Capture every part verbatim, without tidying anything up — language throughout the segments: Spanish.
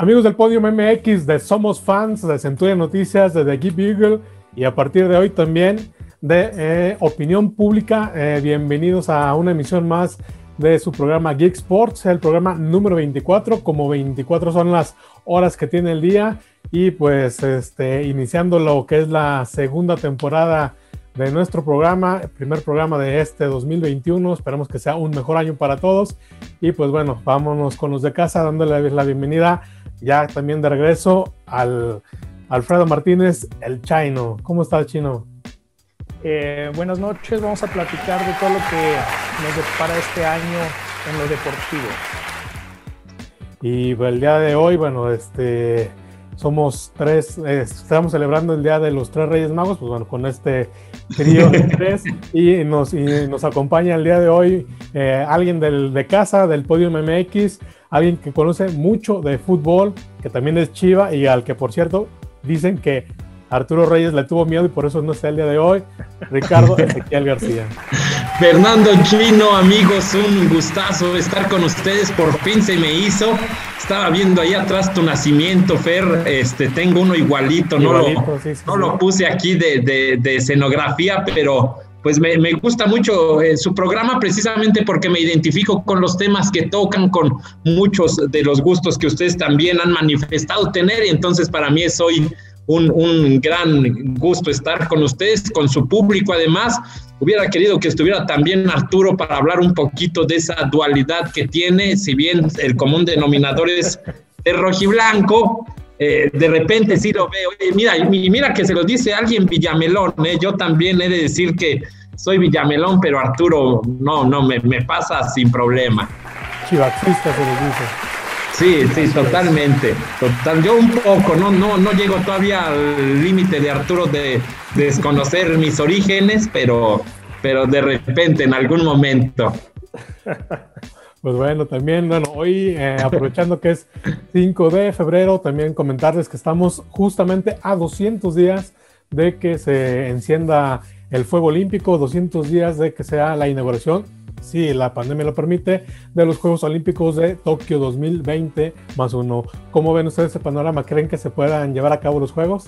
Amigos del Podium M X, de Somos Fans, de Centuria Noticias, de The Geek Beagle y a partir de hoy también de eh, Opinión Pública, eh, bienvenidos a una emisión más de su programa Geek Sports, el programa número veinticuatro, como veinticuatro son las horas que tiene el día y pues este, iniciando lo que es la segunda temporada de nuestro programa, el primer programa de este dos mil veintiuno, esperamos que sea un mejor año para todos y pues bueno, vámonos con los de casa dándole la bienvenida ya también de regreso al Alfredo Martínez, el Chino. ¿Cómo está el Chino? Eh, buenas noches, vamos a platicar de todo lo que nos depara este año en lo deportivo. Y el día de hoy, bueno, este, somos tres, eh, estamos celebrando el Día de los Tres Reyes Magos, pues bueno, con este trío de tres, y nos, y nos acompaña el día de hoy eh, alguien del, de casa, del Podium M X, alguien que conoce mucho de fútbol, que también es Chiva, y al que, por cierto, dicen que Arturo Reyes le tuvo miedo y por eso no está el día de hoy, Ricardo Ezequiel García. Fernando Chino, amigos, un gustazo estar con ustedes, por fin se me hizo. Estaba viendo ahí atrás tu nacimiento, Fer, este, tengo uno igualito, igualito no, lo, sí, sí, no sí. lo puse aquí de, de, de escenografía, pero pues me, me gusta mucho eh, su programa precisamente porque me identifico con los temas que tocan, con muchos de los gustos que ustedes también han manifestado tener, y entonces para mí es hoy un, un gran gusto estar con ustedes, con su público. Además, hubiera querido que estuviera también Arturo para hablar un poquito de esa dualidad que tiene, si bien el común denominador es de rojiblanco, eh, de repente sí lo veo. Oye, mira, mira que se lo dice alguien Villamelón, ¿eh? Yo también he de decir que soy Villamelón, pero Arturo no, no, me, me pasa sin problema. Chivaxista se lo dice. Sí, sí, totalmente. Total, yo un poco, no, no, no llego todavía al límite de Arturo de, de desconocer mis orígenes, pero, pero de repente, en algún momento. Pues bueno, también, bueno, hoy eh, aprovechando que es cinco de febrero, también comentarles que estamos justamente a doscientos días de que se encienda el fuego olímpico, doscientos días de que sea la inauguración, si la pandemia lo permite, de los Juegos Olímpicos de Tokio dos mil veinte más uno. ¿Cómo ven ustedes ese panorama? ¿Creen que se puedan llevar a cabo los Juegos?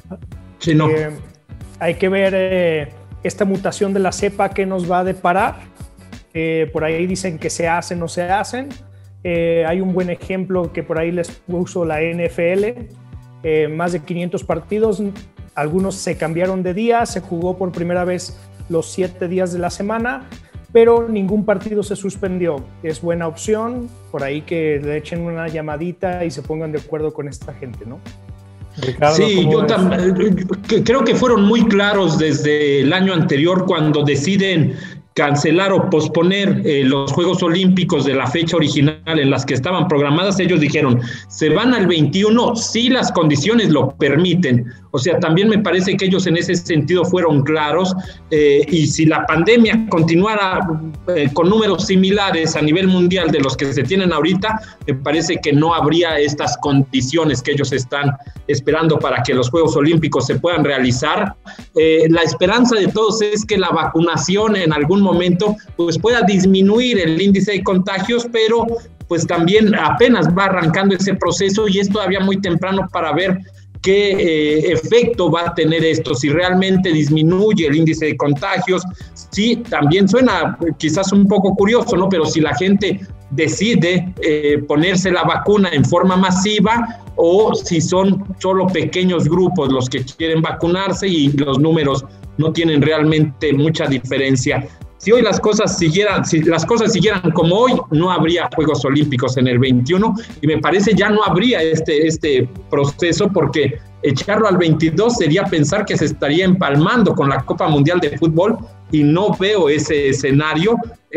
Sí, no. Eh, hay que ver eh, esta mutación de la cepa que nos va a deparar. Eh, por ahí dicen que se hacen o no se hacen. Eh, hay un buen ejemplo que por ahí les puso la N F L. Eh, más de quinientos partidos, algunos se cambiaron de día, se jugó por primera vez los siete días de la semana, pero ningún partido se suspendió. Es buena opción, por ahí que le echen una llamadita y se pongan de acuerdo con esta gente, ¿no? Ricardo, sí, yo también creo que fueron muy claros desde el año anterior cuando deciden cancelar o posponer eh, los Juegos Olímpicos de la fecha original en las que estaban programadas. Ellos dijeron, se van al veintiuno si las condiciones lo permiten. O sea, también me parece que ellos en ese sentido fueron claros, eh, y si la pandemia continuara eh, con números similares a nivel mundial de los que se tienen ahorita, me parece que no habría estas condiciones que ellos están esperando para que los Juegos Olímpicos se puedan realizar. Eh, la esperanza de todos es que la vacunación en algún momento pues pueda disminuir el índice de contagios, pero pues también apenas va arrancando ese proceso y es todavía muy temprano para ver qué eh, efecto va a tener esto, si realmente disminuye el índice de contagios. Sí, también suena quizás un poco curioso, ¿no? Pero si la gente decide eh, ponerse la vacuna en forma masiva o si son solo pequeños grupos los que quieren vacunarse y los números no tienen realmente mucha diferencia. Si hoy las cosas siguieran, si las cosas siguieran como hoy, no habría Juegos Olímpicos en el veintiuno y me parece ya no habría este, este proceso, porque echarlo al veintidós sería pensar que se estaría empalmando con la Copa Mundial de Fútbol y no veo ese escenario.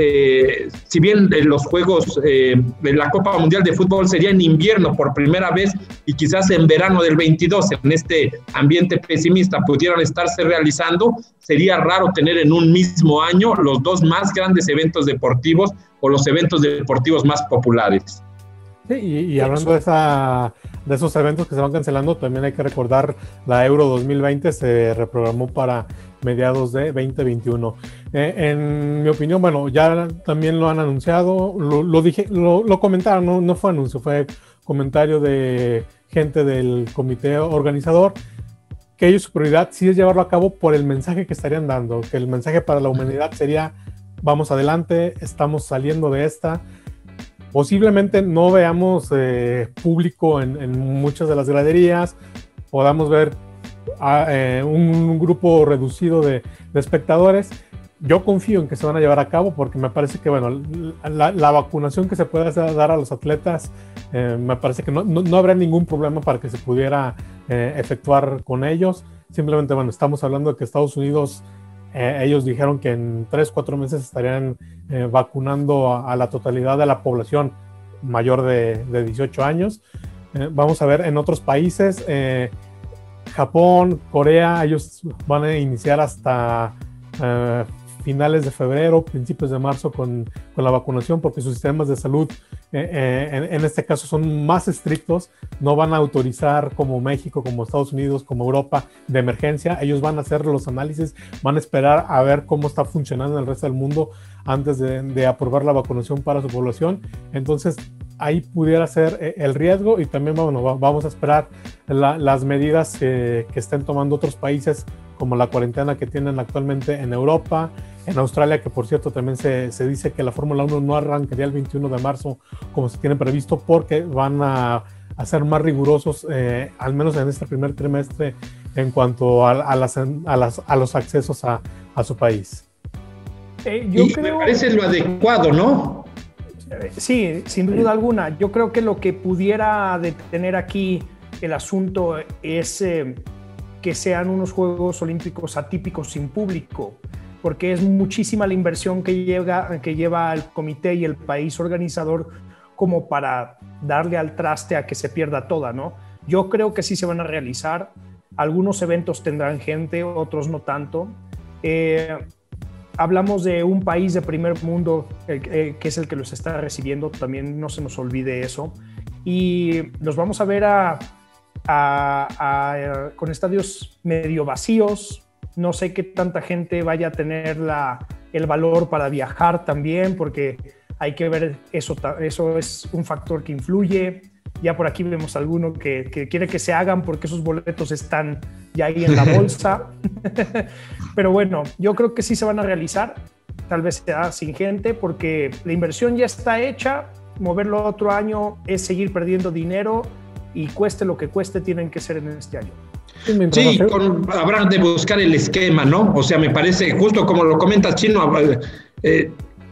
Eh, si bien los Juegos eh, de la Copa Mundial de Fútbol sería en invierno por primera vez y quizás en verano del veintidós, en este ambiente pesimista, pudieran estarse realizando, sería raro tener en un mismo año los dos más grandes eventos deportivos o los eventos deportivos más populares. Sí, y, y hablando de, esa, de esos eventos que se van cancelando, también hay que recordar la Euro dos mil veinte se reprogramó para mediados de veinte veintiuno. Eh, en mi opinión, bueno, ya también lo han anunciado, lo, lo dije, lo, lo comentaron, no, no fue anuncio, fue comentario de gente del comité organizador, que ellos su prioridad sí es llevarlo a cabo por el mensaje que estarían dando, que el mensaje para la humanidad sería: vamos adelante, estamos saliendo de esta. Posiblemente no veamos eh, público en, en muchas de las graderías, podamos ver a, eh, un grupo reducido de, de espectadores. Yo confío en que se van a llevar a cabo, porque me parece que bueno, la, la vacunación que se pueda dar a los atletas, eh, me parece que no, no, no habrá ningún problema para que se pudiera eh, efectuar con ellos. Simplemente, bueno, estamos hablando de que Estados Unidos, eh, ellos dijeron que en tres, cuatro meses estarían eh, vacunando a, a la totalidad de la población mayor de, de dieciocho años. Eh, vamos a ver en otros países, eh, Japón, Corea, ellos van a iniciar hasta eh, finales de febrero, principios de marzo con, con la vacunación, porque sus sistemas de salud eh, eh, en, en este caso son más estrictos. No van a autorizar como México, como Estados Unidos, como Europa de emergencia. Ellos van a hacer los análisis, van a esperar a ver cómo está funcionando en el resto del mundo antes de, de aprobar la vacunación para su población. Entonces ahí pudiera ser el riesgo, y también bueno, vamos a esperar la, las medidas que, que estén tomando otros países, como la cuarentena que tienen actualmente en Europa, en Australia, que por cierto también se, se dice que la Fórmula uno no arrancaría el veintiuno de marzo como se tiene previsto, porque van a, a ser más rigurosos, eh, al menos en este primer trimestre, en cuanto a, a, las, a, las, a los accesos a, a su país. Eh, yo y creo... me parece lo adecuado, ¿no? Sí, sin duda alguna. Yo creo que lo que pudiera detener aquí el asunto es eh, que sean unos Juegos Olímpicos atípicos sin público, porque es muchísima la inversión que lleva, que lleva el comité y el país organizador como para darle al traste a que se pierda toda, ¿no? Yo creo que sí se van a realizar. Algunos eventos tendrán gente, otros no tanto. Eh, hablamos de un país de primer mundo eh, eh, que es el que los está recibiendo, también no se nos olvide eso. Y los vamos a ver a, a, a, a, con estadios medio vacíos. No sé qué tanta gente vaya a tener la, el valor para viajar también, porque hay que ver eso, eso es un factor que influye. Ya por aquí vemos alguno que, que quiere que se hagan porque esos boletos están ya ahí en la bolsa. Pero bueno, yo creo que sí se van a realizar. Tal vez sea sin gente, porque la inversión ya está hecha. Moverlo otro año es seguir perdiendo dinero, y cueste lo que cueste, tienen que ser en este año. Sí, con, habrá de buscar el esquema, ¿no? O sea, me parece, justo como lo comentas, Chino, eh,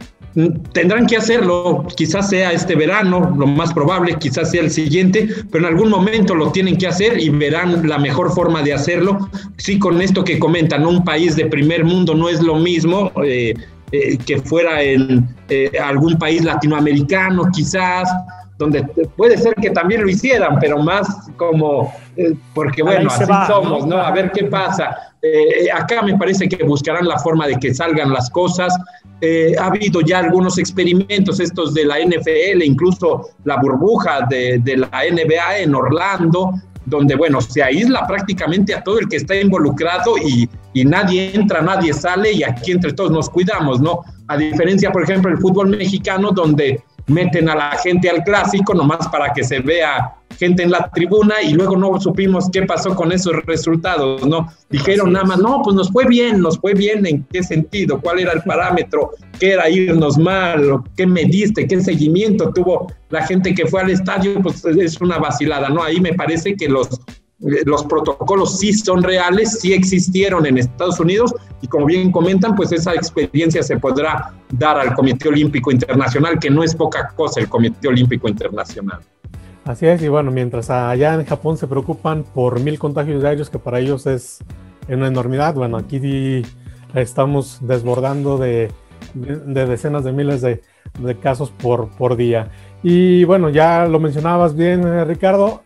tendrán que hacerlo, quizás sea este verano, lo más probable, quizás sea el siguiente, pero en algún momento lo tienen que hacer y verán la mejor forma de hacerlo. Sí, con esto que comentan, un país de primer mundo no es lo mismo eh, eh, que fuera en eh, algún país latinoamericano, quizás, donde puede ser que también lo hicieran, pero más como, eh, porque bueno, así va, somos, ¿no? A ver qué pasa. Eh, acá me parece que buscarán la forma de que salgan las cosas. Eh, ha habido ya algunos experimentos, estos de la N F L, incluso la burbuja de, de la N B A en Orlando, donde, bueno, se aísla prácticamente a todo el que está involucrado y, y nadie entra, nadie sale, y aquí entre todos nos cuidamos, ¿no? A diferencia, por ejemplo, del fútbol mexicano, donde meten a la gente al clásico nomás para que se vea gente en la tribuna, y luego no supimos qué pasó con esos resultados, ¿no? Dijeron nada más, no, pues nos fue bien, nos fue bien, ¿en qué sentido? ¿Cuál era el parámetro? ¿Qué era irnos mal? ¿Qué mediste? ¿Qué seguimiento tuvo la gente que fue al estadio? Pues es una vacilada, ¿no? Ahí me parece que los, los protocolos sí son reales, sí existieron en Estados Unidos, y como bien comentan, pues esa experiencia se podrá dar al Comité Olímpico Internacional, que no es poca cosa el Comité Olímpico Internacional. Así es, y bueno, mientras allá en Japón se preocupan por mil contagios diarios, que para ellos es una enormidad, bueno, aquí estamos desbordando de, de, de decenas de miles de, de casos por, por día. Y bueno, ya lo mencionabas bien, eh, Ricardo,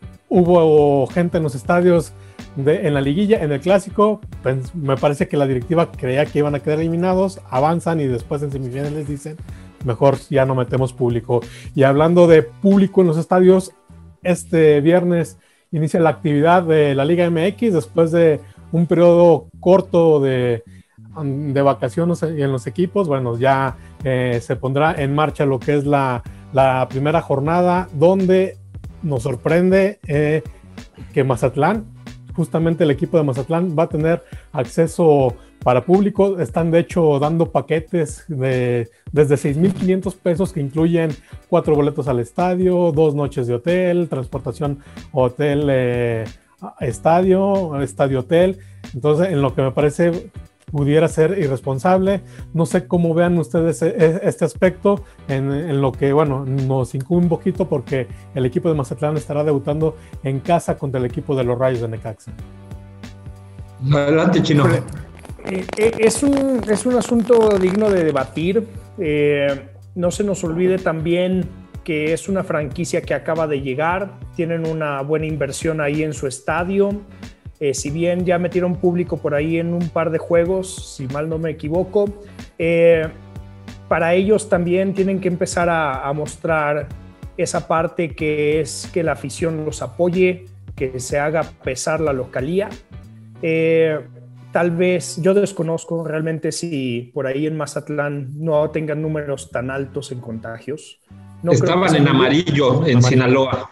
hubo gente en los estadios, de, en la liguilla, en el clásico. Pues, me parece que la directiva creía que iban a quedar eliminados, avanzan y después en semifinales dicen, mejor ya no metemos público. Y hablando de público en los estadios, este viernes inicia la actividad de la Liga M X después de un periodo corto de, de vacaciones en los equipos. Bueno, ya eh, se pondrá en marcha lo que es la, la primera jornada, donde nos sorprende eh, que Mazatlán, justamente el equipo de Mazatlán, va a tener acceso para público. Están de hecho dando paquetes de desde seis mil quinientos pesos que incluyen cuatro boletos al estadio, dos noches de hotel, transportación hotel, eh, estadio, estadio hotel. Entonces, en lo que me parece pudiera ser irresponsable. No sé cómo vean ustedes este aspecto, en, en lo que, bueno, nos incumbe un poquito porque el equipo de Mazatlán estará debutando en casa contra el equipo de los Rayos de Necaxa. Adelante, Chino. Eh, eh, es, un, es un asunto digno de debatir. Eh, no se nos olvide también que es una franquicia que acaba de llegar, tienen una buena inversión ahí en su estadio. Eh, si bien ya metieron público por ahí en un par de juegos, si mal no me equivoco, eh, para ellos también tienen que empezar a, a mostrar esa parte que es que la afición los apoye, que se haga pesar la localía. Eh, tal vez, yo desconozco realmente si por ahí en Mazatlán no tengan números tan altos en contagios. No Estaban en amarillo, en Sinaloa.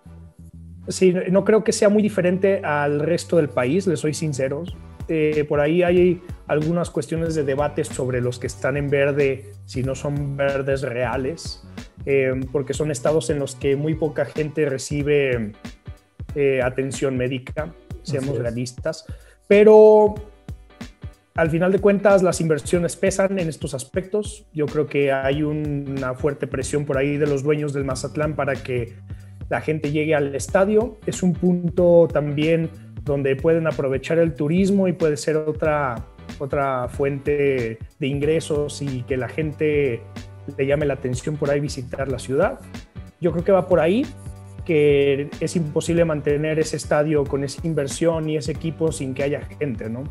Sí, no creo que sea muy diferente al resto del país, les soy sincero. Eh, por ahí hay algunas cuestiones de debate sobre los que están en verde, si no son verdes reales, eh, porque son estados en los que muy poca gente recibe eh, atención médica, seamos realistas. Pero al final de cuentas las inversiones pesan en estos aspectos. Yo creo que hay un, una fuerte presión por ahí de los dueños del Mazatlán para que la gente llegue al estadio. Es un punto también donde pueden aprovechar el turismo y puede ser otra, otra fuente de ingresos y que la gente le llame la atención por ahí visitar la ciudad. Yo creo que va por ahí, que es imposible mantener ese estadio con esa inversión y ese equipo sin que haya gente, ¿no?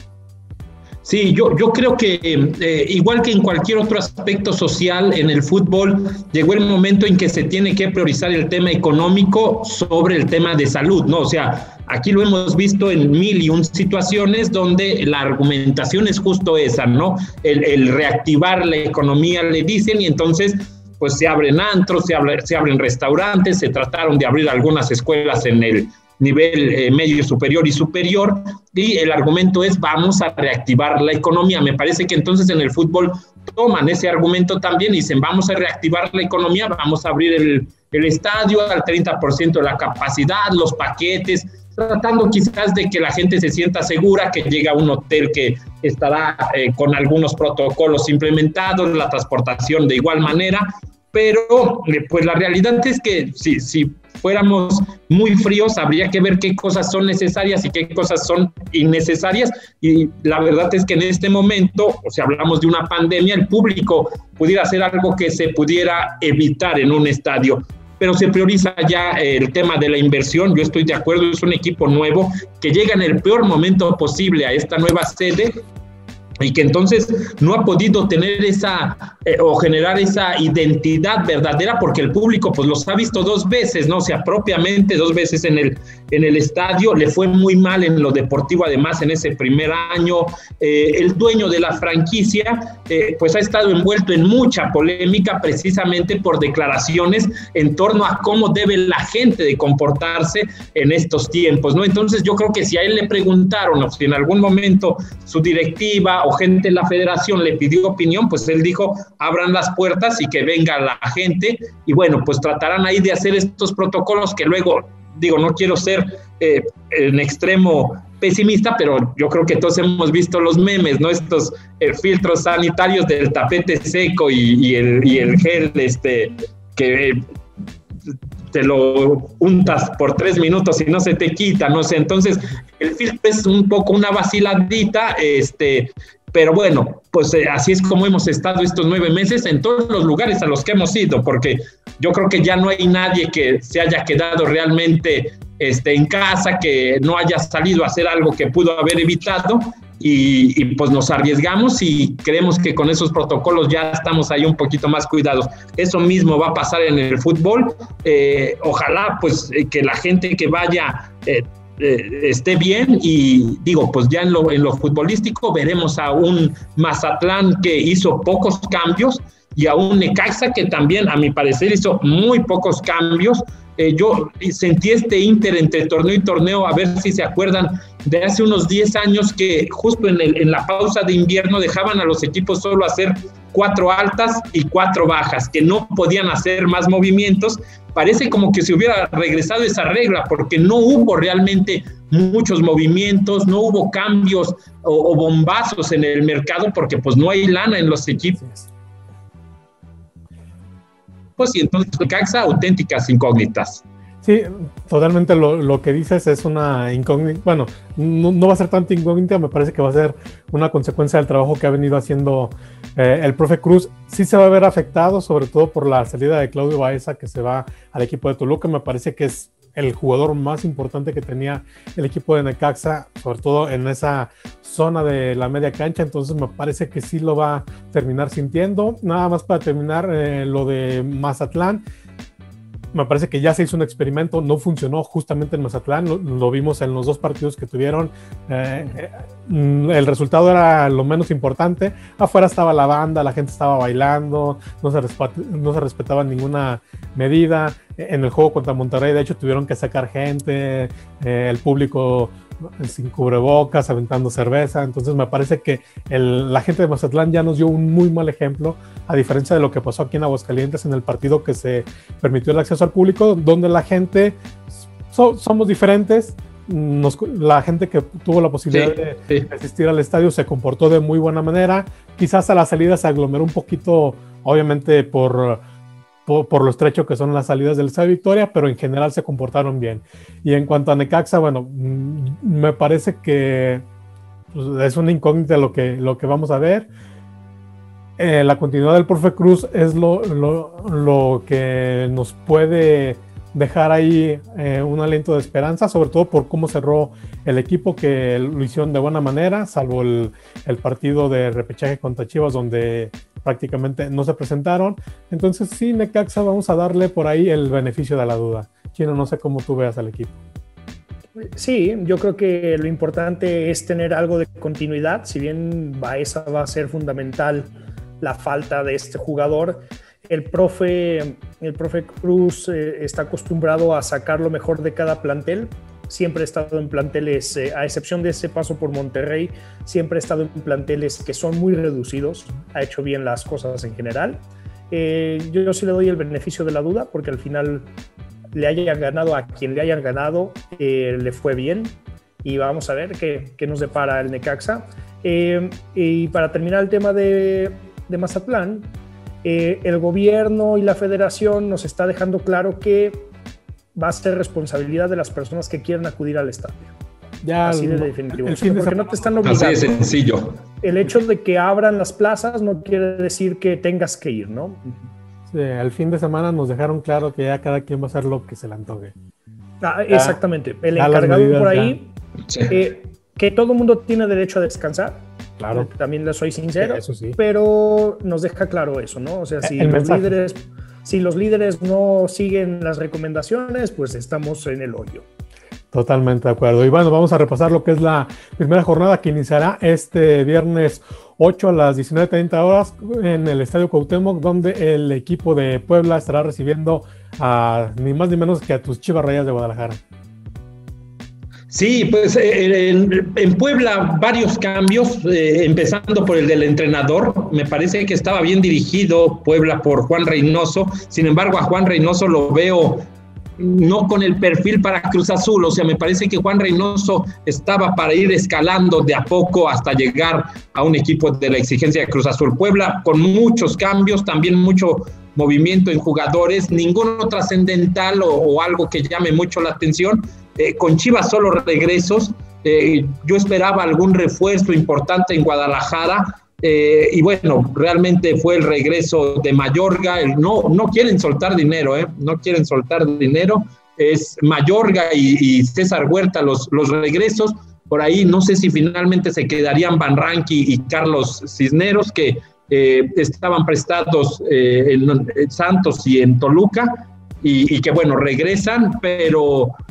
Sí, yo, yo creo que eh, igual que en cualquier otro aspecto social en el fútbol, llegó el momento en que se tiene que priorizar el tema económico sobre el tema de salud, ¿no? O sea, aquí lo hemos visto en mil y un situaciones donde la argumentación es justo esa, ¿no? El, el reactivar la economía, le dicen, y entonces pues se abren antros, se, abre, se abren restaurantes, se trataron de abrir algunas escuelas en el nivel eh, medio superior y superior, y el argumento es vamos a reactivar la economía. Me parece que entonces en el fútbol toman ese argumento también y dicen vamos a reactivar la economía, vamos a abrir el, el estadio al treinta por ciento de la capacidad, los paquetes, tratando quizás de que la gente se sienta segura, que llega a un hotel que estará eh, con algunos protocolos implementados, la transportación de igual manera, pero eh, pues la realidad es que si, si fuéramos muy fríos, habría que ver qué cosas son necesarias y qué cosas son innecesarias, y la verdad es que en este momento, o sea, hablamos de una pandemia, el público pudiera hacer algo que se pudiera evitar en un estadio, pero se prioriza ya el tema de la inversión. Yo estoy de acuerdo, es un equipo nuevo que llega en el peor momento posible a esta nueva sede y que entonces no ha podido tener esa eh, o generar esa identidad verdadera, porque el público pues los ha visto dos veces, ¿no? O sea, propiamente dos veces en el, en el estadio, le fue muy mal en lo deportivo además en ese primer año. Eh, el dueño de la franquicia eh, pues ha estado envuelto en mucha polémica precisamente por declaraciones en torno a cómo debe la gente de comportarse en estos tiempos, ¿no? Entonces yo creo que si a él le preguntaron o si en algún momento su directiva o gente en la federación le pidió opinión, pues él dijo, abran las puertas y que venga la gente, y bueno, pues tratarán ahí de hacer estos protocolos que luego, digo, no quiero ser eh, en extremo pesimista, pero yo creo que todos hemos visto los memes, ¿no? Estos eh, filtros sanitarios del tapete seco y, y, el, y el gel este, que eh, te lo untas por tres minutos y no se te quita, no sé, entonces el filtro es un poco una vaciladita, este, pero bueno, pues eh, así es como hemos estado estos nueve meses en todos los lugares a los que hemos ido, porque yo creo que ya no hay nadie que se haya quedado realmente este, en casa, que no haya salido a hacer algo que pudo haber evitado, y, y pues nos arriesgamos y creemos que con esos protocolos ya estamos ahí un poquito más cuidados. Eso mismo va a pasar en el fútbol. Eh, ojalá pues eh, que la gente que vaya eh, eh, esté bien, y digo, pues ya en lo, en lo futbolístico veremos a un Mazatlán que hizo pocos cambios y a un Necaxa que también, a mi parecer, hizo muy pocos cambios. Eh, yo sentí este Inter entre torneo y torneo, a ver si se acuerdan, de hace unos diez años que justo en, el, en la pausa de invierno dejaban a los equipos solo hacer cuatro altas y cuatro bajas, que no podían hacer más movimientos. Parece como que se hubiera regresado esa regla, porque no hubo realmente muchos movimientos, no hubo cambios o, o bombazos en el mercado, porque pues no hay lana en los equipos. Y entonces Necaxa, auténticas incógnitas. Sí, totalmente lo, lo que dices es una incógnita, bueno, no, no va a ser tanta incógnita, me parece que va a ser una consecuencia del trabajo que ha venido haciendo eh, el profe Cruz. Sí se va a ver afectado, sobre todo por la salida de Claudio Baeza, que se va al equipo de Toluca. Me parece que es el jugador más importante que tenía el equipo de Necaxa, sobre todo en esa zona de la media cancha, entonces me parece que sí lo va a terminar sintiendo. Nada más para terminar, eh, lo de Mazatlán, me parece que ya se hizo un experimento, no funcionó justamente en Mazatlán, lo, lo vimos en los dos partidos que tuvieron, eh, eh, el resultado era lo menos importante. Afuera estaba la banda, la gente estaba bailando, no se, respet, no se respetaba ninguna medida. En el juego contra Monterrey, de hecho, tuvieron que sacar gente, eh, el público sin cubrebocas, aventando cerveza. Entonces me parece que el, la gente de Mazatlán ya nos dio un muy mal ejemplo, a diferencia de lo que pasó aquí en Aguascalientes en el partido que se permitió el acceso al público, donde la gente, so, somos diferentes. Nos, la gente que tuvo la posibilidad sí, de, sí. de asistir al estadio se comportó de muy buena manera. Quizás a la salida se aglomeró un poquito, obviamente por... Por, por lo estrecho que son las salidas del Estadio Victoria, pero en general se comportaron bien. Y en cuanto a Necaxa, bueno, me parece que pues, es una incógnita lo que, lo que vamos a ver. Eh, la continuidad del profe Cruz es lo, lo, lo que nos puede dejar ahí eh, un aliento de esperanza, sobre todo por cómo cerró el equipo, que lo hicieron de buena manera, salvo el, el partido de repechaje contra Chivas, donde prácticamente no se presentaron. Entonces sí, Necaxa, vamos a darle por ahí el beneficio de la duda. Chino, no sé cómo tú veas al equipo. Sí, yo creo que lo importante es tener algo de continuidad. Si bien Baeza va a ser fundamental la falta de este jugador, el profe, el profe Cruz eh, está acostumbrado a sacar lo mejor de cada plantel. Siempre ha estado en planteles, eh, a excepción de ese paso por Monterrey, siempre ha estado en planteles que son muy reducidos. Ha hecho bien las cosas en general. Eh, yo, yo sí le doy el beneficio de la duda, porque al final le hayan ganado a quien le hayan ganado, eh, le fue bien. Y vamos a ver qué, qué nos depara el Necaxa. Eh, y para terminar el tema de, de Mazatlán, eh, el gobierno y la federación nos está dejando claro que va a ser responsabilidad de las personas que quieran acudir al estadio. Ya así de definitivo. El fin de porque no te están obligando. Así de sencillo. El hecho de que abran las plazas no quiere decir que tengas que ir, ¿no? Sí, el fin de semana nos dejaron claro que ya cada quien va a hacer lo que se le antoje. Ah, exactamente. El encargado por ahí, sí. eh, que todo el mundo tiene derecho a descansar. Claro. También le soy sincero, eso sí. Pero nos deja claro eso, ¿no? O sea, si los líderes, si los líderes no siguen las recomendaciones, pues estamos en el hoyo. Totalmente de acuerdo. Y bueno, vamos a repasar lo que es la primera jornada que iniciará este viernes ocho a las diecinueve treinta horas en el Estadio Cuauhtémoc, donde el equipo de Puebla estará recibiendo a ni más ni menos que a tus Chivas Rayadas de Guadalajara. Sí, pues en, en Puebla varios cambios, eh, empezando por el del entrenador. Me parece que estaba bien dirigido Puebla por Juan Reynoso. Sin embargo, a Juan Reynoso lo veo no con el perfil para Cruz Azul. O sea, me parece que Juan Reynoso estaba para ir escalando de a poco hasta llegar a un equipo de la exigencia de Cruz Azul. Puebla con muchos cambios, también mucho movimiento en jugadores, ninguno trascendental o, o algo que llame mucho la atención. Eh, con Chivas solo regresos, eh, yo esperaba algún refuerzo importante en Guadalajara, eh, y bueno, realmente fue el regreso de Mayorga. El, no, no quieren soltar dinero, eh, no quieren soltar dinero, es Mayorga y, y César Huerta los, los regresos. Por ahí no sé si finalmente se quedarían Van Ranqui y Carlos Cisneros, que eh, estaban prestados eh, en, en Santos y en Toluca, y, y que bueno, regresan, pero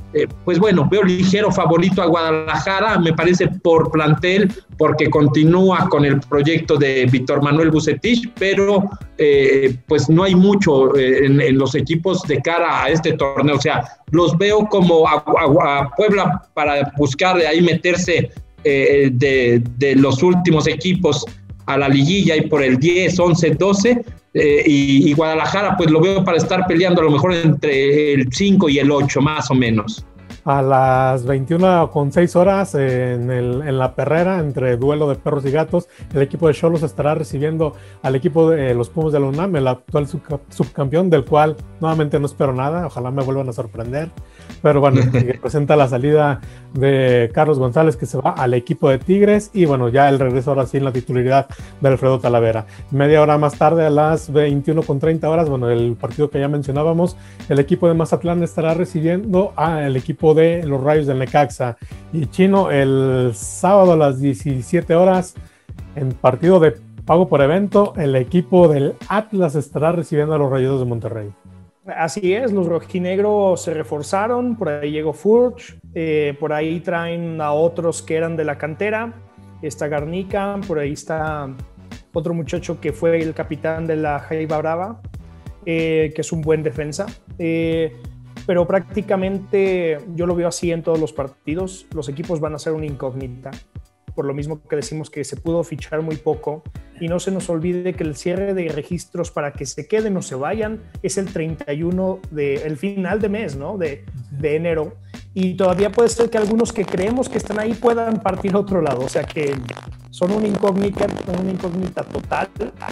eh, pues bueno, veo ligero favorito a Guadalajara, me parece por plantel, porque continúa con el proyecto de Víctor Manuel Vucetich, pero eh, pues no hay mucho eh, en, en los equipos de cara a este torneo. O sea, los veo como a, a, a Puebla para buscar de ahí meterse eh, de, de los últimos equipos a la liguilla y por el diez, once, doce, eh, y, y Guadalajara pues lo veo para estar peleando a lo mejor entre el cinco y el ocho más o menos. A las veintiuna con seis horas en, el, en la perrera, entre duelo de perros y gatos, el equipo de Xolos estará recibiendo al equipo de eh, los Pumas de la UNAM, el actual sub, subcampeón, del cual nuevamente no espero nada, ojalá me vuelvan a sorprender, pero bueno, presenta la salida de Carlos González, que se va al equipo de Tigres, y bueno, ya el regreso ahora sí en la titularidad de Alfredo Talavera. Media hora más tarde, a las veintiuna con treinta horas, bueno, el partido que ya mencionábamos, el equipo de Mazatlán estará recibiendo al equipo de los Rayos del Necaxa. Y Chino, el sábado a las diecisiete horas, en partido de pago por evento, el equipo del Atlas estará recibiendo a los Rayados de Monterrey. Así es, los rojinegros se reforzaron, por ahí llegó Furch, eh, por ahí traen a otros que eran de la cantera, está Garnica, por ahí está otro muchacho que fue el capitán de la Jaiba Brava, eh, que es un buen defensa, eh, pero prácticamente yo lo veo así en todos los partidos, los equipos van a ser una incógnita, por lo mismo que decimos que se pudo fichar muy poco, y no se nos olvide que el cierre de registros para que se queden o se vayan es el treinta y uno de el final de mes, ¿no? de, de enero, y todavía puede ser que algunos que creemos que están ahí puedan partir a otro lado, o sea que son una incógnita, una incógnita total.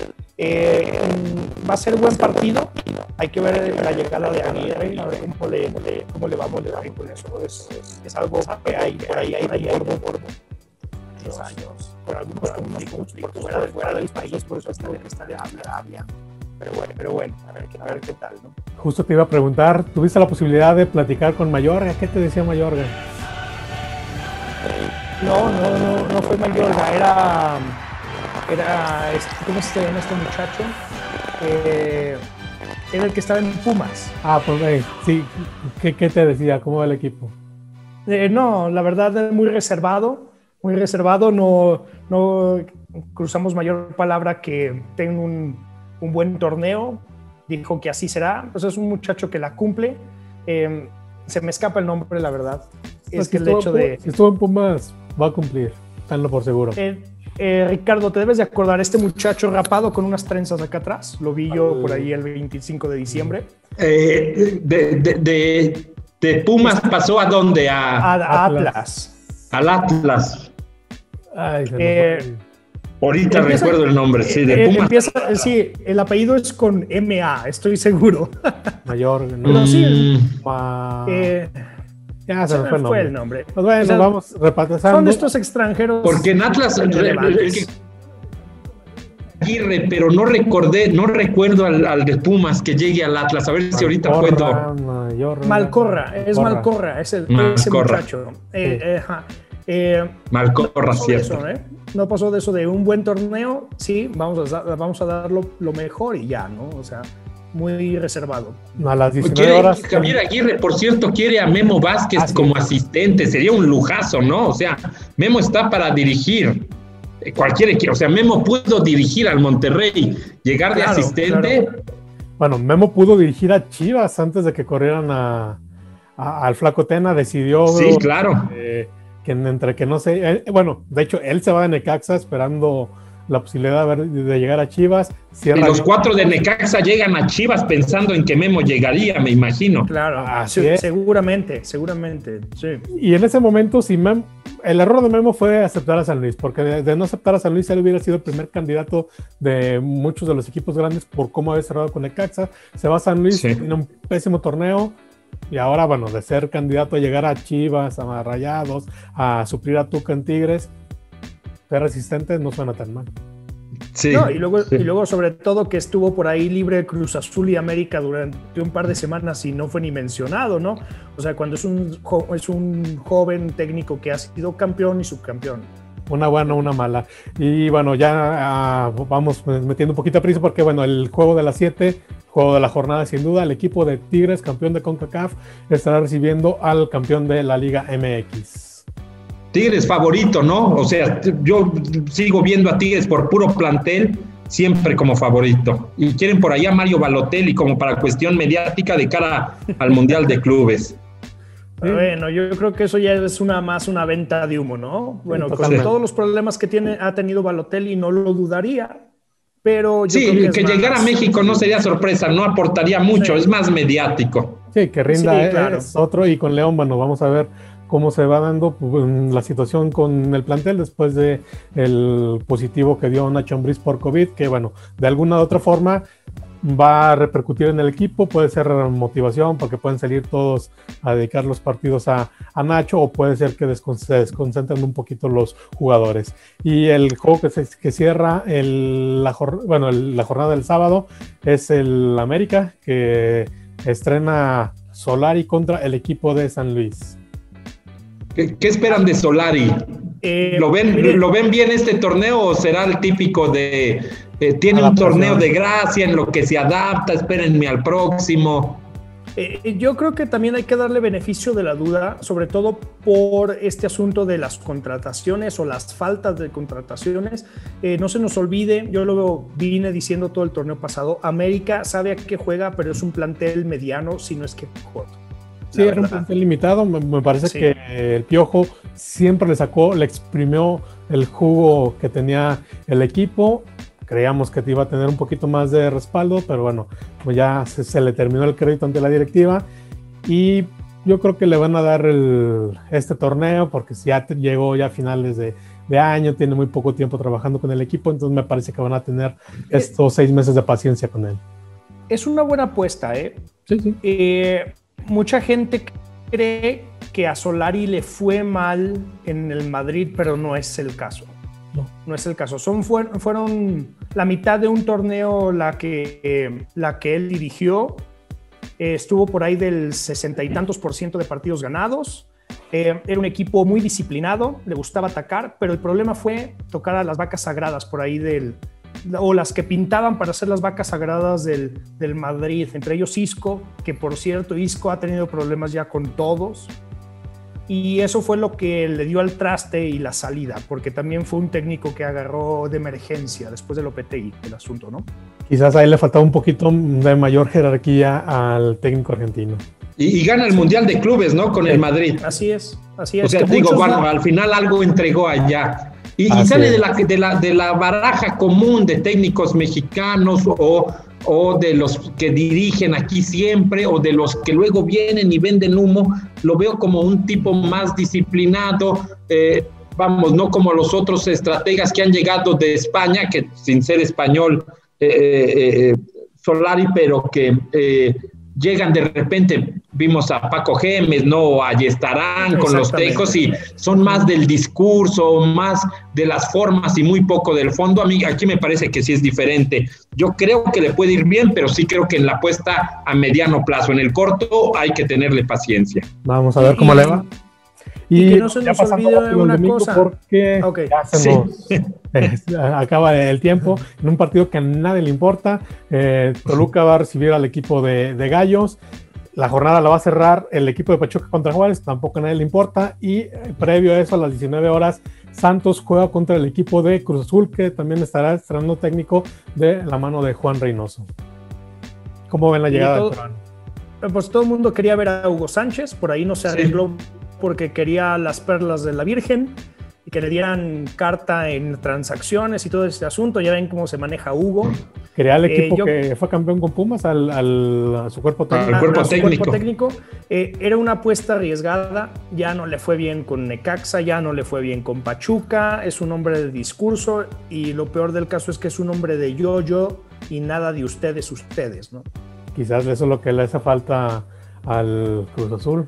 Eh, va a ser buen partido, hay que ver la llegada de Aguirre, a ver cómo le, cómo le vamos a dar con eso, es, es algo que hay por ahí, hay, hay, hay por diez años, por algunos comunicos, porque fuera, de, fuera del país, por eso está de que está de habla, pero bueno, pero bueno, a ver, a ver qué tal, ¿no? Justo te iba a preguntar, ¿tuviste la posibilidad de platicar con Mayorga? ¿Qué te decía Mayorga? No, no, no, no fue Mayorga, era, era, ¿cómo se llama este muchacho? Eh, era el que estaba en Pumas. Ah, pues eh, sí, ¿Qué, ¿qué te decía? ¿Cómo va el equipo? Eh, no, la verdad, muy reservado, muy reservado, no, no cruzamos mayor palabra que tenga un, un buen torneo, dijo que así será, pues es un muchacho que la cumple, eh, se me escapa el nombre, la verdad. Es es que el hecho de... Si estuvo en Pumas, va a cumplir, tenlo por seguro. Eh, eh, Ricardo, te debes de acordar, este muchacho rapado con unas trenzas acá atrás, lo vi yo uh, por ahí el veinticinco de diciembre. Eh, de, de, de, de Pumas pasó a dónde? A, a, a Atlas. Atlas. Al Atlas. Ay, se eh, Ahorita empieza, recuerdo el nombre, sí, de eh, Pumas. Empieza, sí, el apellido es con M A, estoy seguro. Mayor, ¿no? Pero sí. Ma... Eh, ya se, se me fue, el nombre. el nombre. Pues bueno, o sea, vamos repasando. Son estos extranjeros. Porque en Atlas Aguirre, pero no recordé, no recuerdo al, al de Pumas que llegue al Atlas. A ver Malcorra, si ahorita puedo. Mayor, Malcorra, es Malcorra, es el, Malcorra. ese muchacho. Eh, sí. eh, eh, Malcorra, no cierto. Eso, ¿eh? No pasó de eso de un buen torneo, sí, vamos a, vamos a dar lo, lo mejor y ya, ¿no? O sea, muy reservado. A las diecinueve horas. Javier Aguirre, por cierto, quiere a Memo Vázquez ah, sí. como asistente, sería un lujazo, ¿no? O sea, Memo está para dirigir cualquier equipo, o sea, Memo pudo dirigir al Monterrey, llegar claro, de asistente. Claro. Bueno, Memo pudo dirigir a Chivas antes de que corrieran a, a, al Flaco Tena, decidió. Sí, claro. Eh, que entre que no sé, eh, bueno, de hecho, él se va de Necaxa esperando la posibilidad de, ver, de llegar a Chivas. Cierra y los cuatro de Necaxa llegan a Chivas pensando en que Memo llegaría, me imagino. Claro, así sí, seguramente, seguramente, sí. Y en ese momento, si Memo, el error de Memo fue aceptar a San Luis, porque de, de no aceptar a San Luis, él hubiera sido el primer candidato de muchos de los equipos grandes por cómo había cerrado con Necaxa. Se va a San Luis, sí. Tiene un pésimo torneo. Y ahora, bueno, de ser candidato a llegar a Chivas, a Rayados, a suplir a Tuca en Tigres, ser resistente no suena tan mal. Sí, no, y, luego, sí. y luego, sobre todo, que estuvo por ahí libre Cruz Azul y América durante un par de semanas y no fue ni mencionado, ¿no? O sea, cuando es un, es un joven técnico que ha sido campeón y subcampeón. Una buena, una mala. Y bueno, ya uh, vamos metiendo un poquito de prisa porque bueno, el juego de las siete, juego de la jornada sin duda, el equipo de Tigres, campeón de CONCACAF, estará recibiendo al campeón de la Liga M X. Tigres favorito, ¿no? O sea, yo sigo viendo a Tigres por puro plantel, siempre como favorito. Y quieren por allá a Mario Balotelli como para cuestión mediática de cara al Mundial de Clubes. Sí. Bueno, yo creo que eso ya es una más una venta de humo, ¿no? Bueno, sí, con todos los problemas que tiene, ha tenido Balotelli, no lo dudaría, pero yo sí, creo que, que es llegara más... a México no sería sorpresa, no aportaría mucho, sí. Es más mediático. Sí, que rinda sí, claro. Es otro, y con León, bueno, vamos a ver cómo se va dando la situación con el plantel después de el positivo que dio Nacho Ambriz por COVID, que bueno, de alguna u otra forma va a repercutir en el equipo, puede ser motivación porque pueden salir todos a dedicar los partidos a, a Nacho, o puede ser que descon- se desconcentren un poquito los jugadores. Y el juego que, se, que cierra el, la, jor- bueno, el, la jornada del sábado es el América, que estrena Solari contra el equipo de San Luis. ¿Qué, qué esperan de Solari? Eh, ¿Lo ven, mire, ¿Lo ven bien este torneo o será el típico de eh, tiene un torneo de gracia en lo que se adapta, espérenme al próximo? Eh, yo creo que también hay que darle beneficio de la duda, sobre todo por este asunto de las contrataciones o las faltas de contrataciones. Eh, no se nos olvide, yo lo vine diciendo todo el torneo pasado, América sabe a qué juega, pero es un plantel mediano, si no es que corto. Sí, era un plantel limitado, me, me parece sí. que el Piojo siempre le sacó, le exprimió el jugo que tenía el equipo. Creíamos que iba a tener un poquito más de respaldo, pero bueno, pues ya se, se le terminó el crédito ante la directiva, y yo creo que le van a dar el, este torneo porque ya te, llegó ya a finales de, de año, tiene muy poco tiempo trabajando con el equipo, entonces me parece que van a tener estos seis meses de paciencia con él. Es una buena apuesta, ¿eh? Sí, sí. Eh, mucha gente cree que a Solari le fue mal en el Madrid, pero no es el caso. No, no es el caso. Son, fueron, fueron la mitad de un torneo la que, eh, la que él dirigió. Eh, estuvo por ahí del sesenta y tantos por ciento de partidos ganados. Eh, era un equipo muy disciplinado, le gustaba atacar, pero el problema fue tocar a las vacas sagradas por ahí del... o las que pintaban para ser las vacas sagradas del, del Madrid, entre ellos Isco, que por cierto Isco ha tenido problemas ya con todos, y eso fue lo que le dio al traste y la salida, porque también fue un técnico que agarró de emergencia después de Lopetegui el asunto, ¿no? Quizás a él le faltaba un poquito de mayor jerarquía al técnico argentino. Y, y gana el Mundial de Clubes, ¿no? Con sí. el Madrid. Así es, así es. O sea, digo, bueno, al final algo entregó allá. Y, y sale de la, de, la, de la baraja común de técnicos mexicanos o, o de los que dirigen aquí siempre o de los que luego vienen y venden humo. Lo veo como un tipo más disciplinado, eh, vamos, no como los otros estrategas que han llegado de España, que sin ser español, eh, eh, Solari, pero que eh, llegan de repente. Vimos a Paco Gémez, ¿no? Allí estarán con los tecos y son más del discurso, más de las formas y muy poco del fondo. A mí aquí me parece que sí es diferente. Yo creo que le puede ir bien, pero sí creo que en la apuesta a mediano plazo, en el corto hay que tenerle paciencia. Vamos a ver cómo y, le va. Y, y que no se nos olvide una cosa. Porque okay. ya se nos sí. eh, acaba el tiempo en un partido que a nadie le importa. Eh, Toluca va a recibir al equipo de, de Gallos. La jornada la va a cerrar el equipo de Pachuca contra Juárez, tampoco a nadie le importa. Y eh, previo a eso, a las diecinueve horas, Santos juega contra el equipo de Cruz Azul, que también estará estrenando técnico de la mano de Juan Reynoso. ¿Cómo ven la llegada todo, del peruano? Pues todo el mundo quería ver a Hugo Sánchez, por ahí no se arregló sí. porque quería las perlas de la Virgen y que le dieran carta en transacciones y todo este asunto. Ya ven cómo se maneja Hugo. Quería el equipo eh, yo, que fue campeón con Pumas al, al, a su cuerpo técnico. Al cuerpo a su técnico. Cuerpo técnico. Eh, era una apuesta arriesgada, ya no le fue bien con Necaxa, ya no le fue bien con Pachuca, es un hombre de discurso y lo peor del caso es que es un hombre de yo-yo y nada de ustedes, ustedes, ¿no? Quizás eso es lo que le hace falta al Cruz Azul.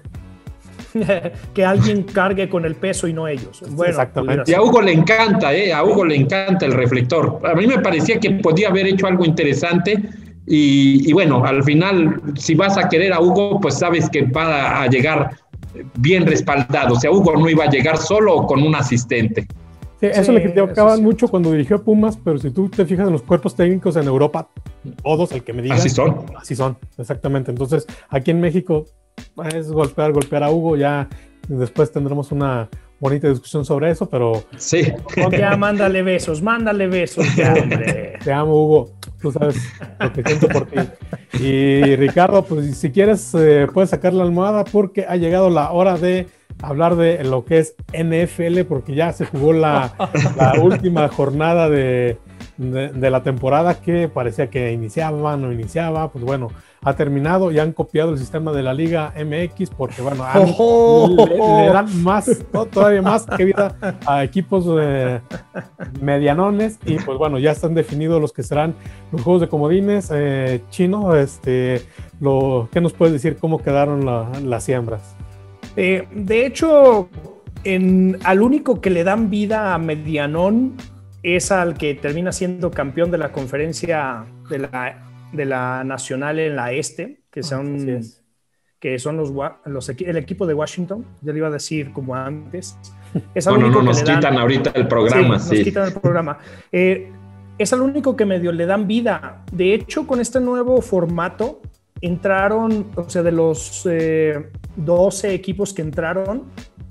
Que alguien cargue con el peso y no ellos. Bueno, exactamente. Y a Hugo le encanta, ¿eh? A Hugo le encanta el reflector. A mí me parecía que podía haber hecho algo interesante y, y bueno, al final, si vas a querer a Hugo, pues sabes que va a llegar bien respaldado. O sea, Hugo no iba a llegar solo o con un asistente. Sí, eso sí, le criticaban eso mucho cuando dirigió a Pumas, pero si tú te fijas en los cuerpos técnicos en Europa, todos, el que me diga. Así son. Así son, exactamente. Entonces, aquí en México es golpear, golpear a Hugo, ya después tendremos una bonita discusión sobre eso, pero... Sí. Ya, mándale besos, mándale besos, ya, hombre. Te amo, Hugo, tú sabes lo que siento por ti. Y Ricardo, pues si quieres, eh, puedes sacar la almohada porque ha llegado la hora de hablar de lo que es N F L, porque ya se jugó la, la última jornada de, de, de la temporada que parecía que iniciaba, no iniciaba, pues bueno, ha terminado y han copiado el sistema de la Liga M X porque bueno, han, oh, le, le dan más, ¿no? todavía más que vida a equipos eh, medianones y pues bueno, ya están definidos los que serán los juegos de comodines. eh, Chino, este, lo, ¿qué nos puedes decir cómo quedaron la, las siembras? Eh, de hecho, en, al único que le dan vida a medianón es al que termina siendo campeón de la conferencia de la, de la nacional en la este, que son, es. que son los, los, el equipo de Washington. Yo le iba a decir como antes. Es al bueno, único no, que nos le dan, quitan ahorita el programa. Sí, sí. nos quitan el programa. Eh, es al único que medio le dan vida. De hecho, con este nuevo formato, entraron, o sea, de los eh, doce equipos que entraron,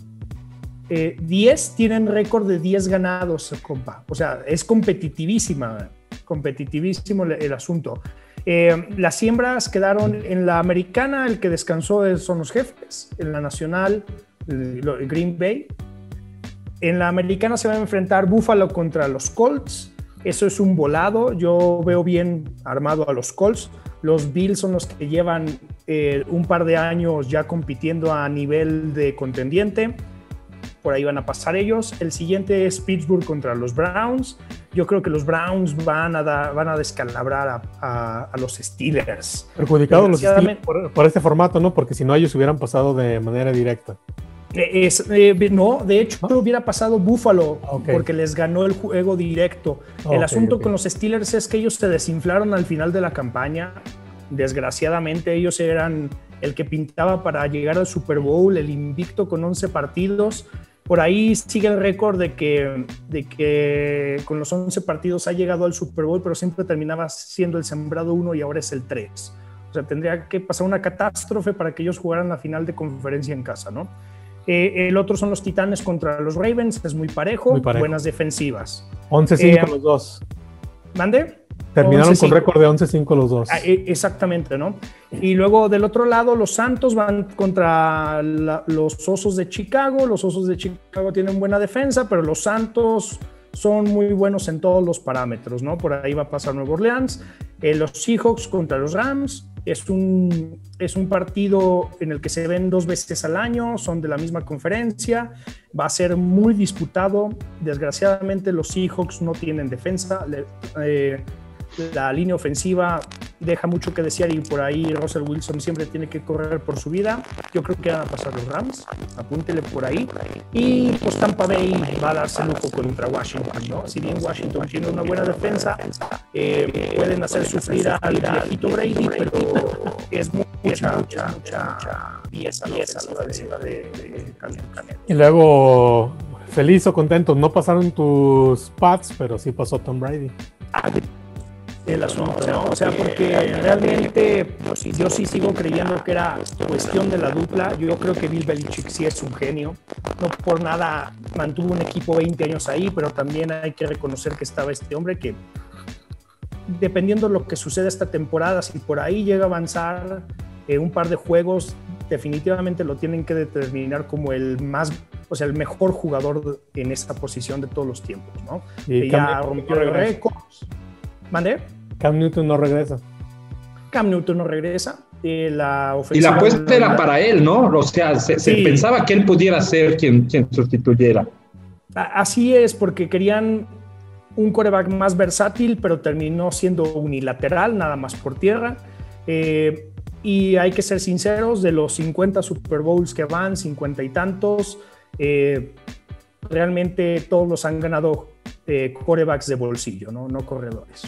eh, diez tienen récord de diez ganados, compa. O sea, es competitivísima, competitivísimo el, el asunto. Eh, las siembras quedaron en la americana, el que descansó son los Jefes, en la nacional, el, el Green Bay. En la americana se va a enfrentar Buffalo contra los Colts. Eso es un volado. Yo veo bien armado a los Colts. Los Bills son los que llevan eh, un par de años ya compitiendo a nivel de contendiente. Por ahí van a pasar ellos. El siguiente es Pittsburgh contra los Browns. Yo creo que los Browns van a, da, van a descalabrar a, a, a los Steelers. Perjudicados los Steelers por, por este formato, ¿no? Porque si no, ellos hubieran pasado de manera directa. Es, eh, no, de hecho ¿no? hubiera pasado Buffalo okay. porque les ganó el juego directo. El okay, asunto okay. con los Steelers es que ellos se desinflaron al final de la campaña. Desgraciadamente ellos eran el que pintaba para llegar al Super Bowl, el invicto con once partidos. Por ahí sigue el récord de que, de que con los once partidos ha llegado al Super Bowl, pero siempre terminaba siendo el sembrado uno y ahora es el tres. O sea, tendría que pasar una catástrofe para que ellos jugaran la final de conferencia en casa, ¿no? Eh, el otro son los Titanes contra los Ravens, es muy parejo, muy parejo. Buenas defensivas. once cinco eh, los dos. ¿Mande? Terminaron con récord de once cinco los dos. Ah, exactamente, ¿no? Y luego del otro lado, los Santos van contra la, los Osos de Chicago. Los Osos de Chicago tienen buena defensa, pero los Santos son muy buenos en todos los parámetros, ¿no? Por ahí va a pasar Nueva Orleans. Eh, los Seahawks contra los Rams. Es un, es un partido en el que se ven dos veces al año, son de la misma conferencia, va a ser muy disputado. Desgraciadamente los Seahawks no tienen defensa, le, eh, la línea ofensiva deja mucho que desear y por ahí Russell Wilson siempre tiene que correr por su vida. Yo creo que van a pasar los Rams, apúntele por ahí. Y pues Tampa Bay va a darse lujo contra Washington, ¿no? Si bien Washington tiene una buena defensa, eh, pueden hacer sufrir al viejito Brady, pero es mucha, mucha, mucha pieza, pieza la defensiva de, de Canelo. Y luego, feliz o contento, no pasaron tus Pats, pero sí pasó Tom Brady. El asunto, ¿no? O sea, porque realmente yo sí, yo sí sigo creyendo que era cuestión de la dupla. Yo creo que Bill Belichick sí es un genio. No por nada mantuvo un equipo veinte años ahí, pero también hay que reconocer que estaba este hombre que, dependiendo de lo que suceda esta temporada, si por ahí llega a avanzar eh, un par de juegos, definitivamente lo tienen que determinar como el más, o sea, el mejor jugador en esta posición de todos los tiempos, ¿no? Y ya rompió el récord. ¿Mandé? Cam Newton no regresa. Cam Newton no regresa. Eh, la y la apuesta era para él, ¿no? O sea, se, sí. se pensaba que él pudiera ser quien, quien sustituyera. Así es, porque querían un quarterback más versátil, pero terminó siendo unilateral, nada más por tierra. Eh, y hay que ser sinceros, de los cincuenta Super Bowls que van, cincuenta y tantos, eh, realmente todos los han ganado eh, quarterbacks de bolsillo, ¿no? No corredores.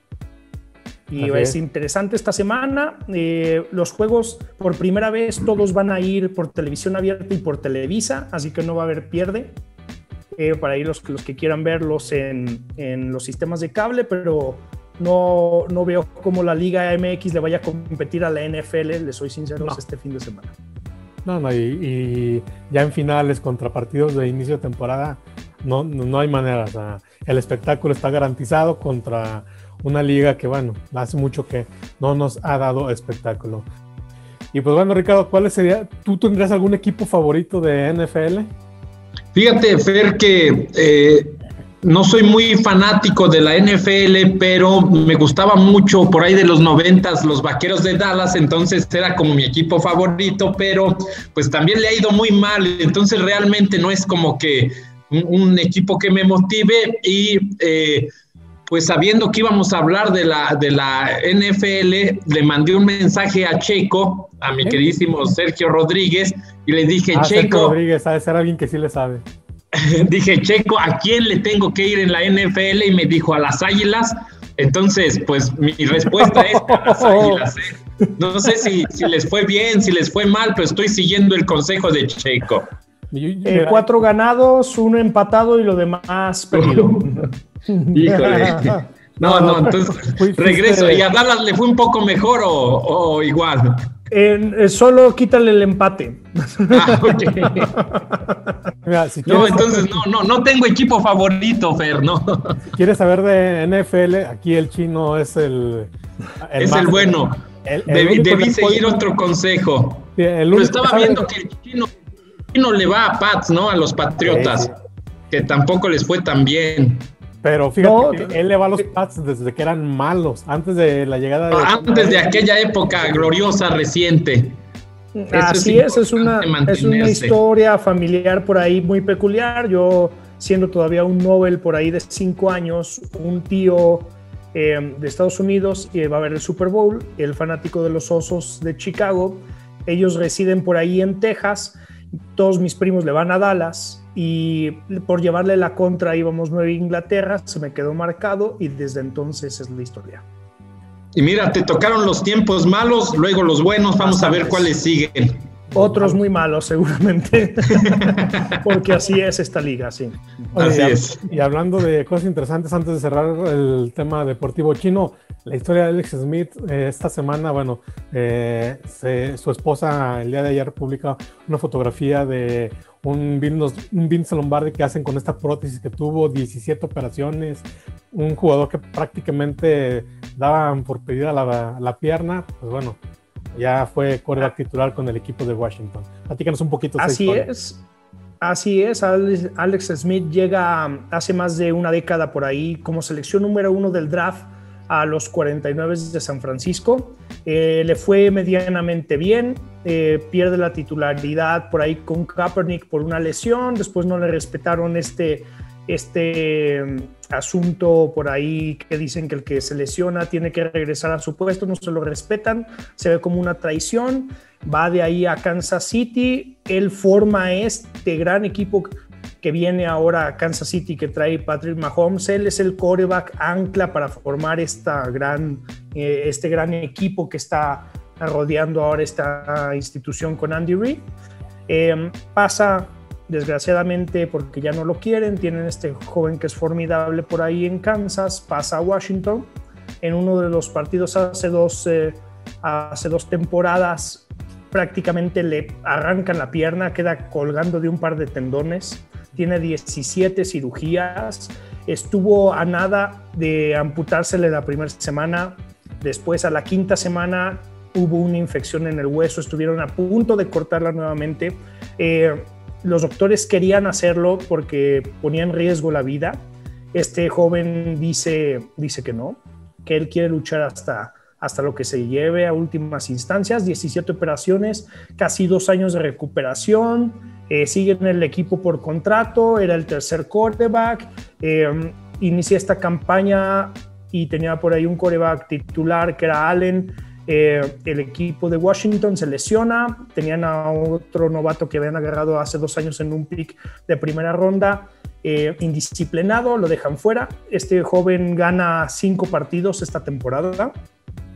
Y okay. es interesante esta semana. Eh, los juegos, por primera vez, todos van a ir por televisión abierta y por Televisa, así que no va a haber pierde. eh, para ir los, los que quieran verlos en, en los sistemas de cable, pero no, no veo cómo la Liga M X le vaya a competir a la N F L, les soy sincero, no. este fin de semana. No, no, y, y ya en finales contra partidos de inicio de temporada, no, no, no hay manera. O sea, el espectáculo está garantizado contra una liga que, bueno, hace mucho que no nos ha dado espectáculo. Y pues bueno, Ricardo, ¿cuál sería? ¿Tú tendrías algún equipo favorito de N F L? Fíjate, Fer, que eh, no soy muy fanático de la N F L, pero me gustaba mucho por ahí de los noventas los Vaqueros de Dallas, entonces era como mi equipo favorito, pero pues también le ha ido muy mal, entonces realmente no es como que un, un equipo que me motive y eh, pues sabiendo que íbamos a hablar de la, de la N F L, le mandé un mensaje a Checo, a mi queridísimo Sergio Rodríguez, y le dije, ah, Checo... Sergio Rodríguez, ¿sabes? Era alguien que sí le sabe. Dije, Checo, ¿a quién le tengo que ir en la N F L? Y me dijo, a las Águilas. Entonces, pues mi respuesta es a las Águilas. ¿eh? No sé si, si les fue bien, si les fue mal, pero estoy siguiendo el consejo de Checo. Eh, cuatro ganados, uno empatado y lo demás perdido. Híjole. No, no, entonces regreso. ¿Y a Dallas le fue un poco mejor o, o igual? Eh, solo quítale el empate. Ah, okay. Mira, si no, entonces saber... no, no, no tengo equipo favorito, Fer, no. Si quieres saber de N F L, aquí el chino es el... el es el bueno. El, el debí debí seguir puede... otro consejo. Sí, Pero estaba que viendo que el chino, el chino le va a Pats, ¿no? A los Patriotas, sí, sí. que tampoco les fue tan bien. Pero fíjate no, que él le va a los Pats desde que eran malos, antes de la llegada de... Antes de aquella época gloriosa reciente. Así es, es, es una, es una historia familiar por ahí muy peculiar. Yo, siendo todavía un Nobel por ahí de cinco años, un tío eh, de Estados Unidos y va a ver el Super Bowl, el fanático de los Osos de Chicago, ellos residen por ahí en Texas, todos mis primos le van a Dallas, y por llevarle la contra íbamos Nueva Inglaterra, se me quedó marcado y desde entonces es la historia. Y mira, te tocaron los tiempos malos, luego los buenos, vamos Bastantes. a ver cuáles siguen. Otros muy malos seguramente, porque así es esta liga, sí. Oye, así y, es. Y hablando de cosas interesantes, antes de cerrar el tema deportivo chino, la historia de Alex Smith, eh, esta semana, bueno, eh, se, su esposa el día de ayer publica una fotografía de un Vince, un Vince Lombardi que hacen con esta prótesis que tuvo diecisiete operaciones, un jugador que prácticamente daban por perdida la, la pierna, pues bueno, ya fue quarterback titular con el equipo de Washington. Platícanos un poquito esa Así historia. es, así es. Alex, Alex Smith llega hace más de una década por ahí como selección número uno del draft a los cuarenta y nueve de San Francisco. Eh, le fue medianamente bien, eh, pierde la titularidad por ahí con Kaepernick por una lesión, después no le respetaron este, este um, asunto por ahí que dicen que el que se lesiona tiene que regresar a su puesto, no se lo respetan, se ve como una traición, va de ahí a Kansas City, él forma este gran equipo que viene ahora a Kansas City que trae Patrick Mahomes, él es el quarterback ancla para formar esta gran, eh, este gran equipo que está rodeando ahora esta institución con Andy Reid. Eh, pasa desgraciadamente porque ya no lo quieren, tienen este joven que es formidable por ahí en Kansas, pasa a Washington, en uno de los partidos hace dos, eh, hace dos temporadas prácticamente le arrancan la pierna, queda colgando de un par de tendones, tiene diecisiete cirugías, estuvo a nada de amputársele la primera semana, después a la quinta semana hubo una infección en el hueso, estuvieron a punto de cortarla nuevamente, eh, los doctores querían hacerlo porque ponía en riesgo la vida, este joven dice, dice que no, que él quiere luchar hasta, hasta lo que se lleve a últimas instancias, diecisiete operaciones, casi dos años de recuperación, eh, sigue en el equipo por contrato, era el tercer quarterback, eh, inicia esta campaña y tenía por ahí un quarterback titular que era Allen, eh, el equipo de Washington se lesiona, tenían a otro novato que habían agarrado hace dos años en un pick de primera ronda, eh, indisciplinado, lo dejan fuera, este joven gana cinco partidos esta temporada,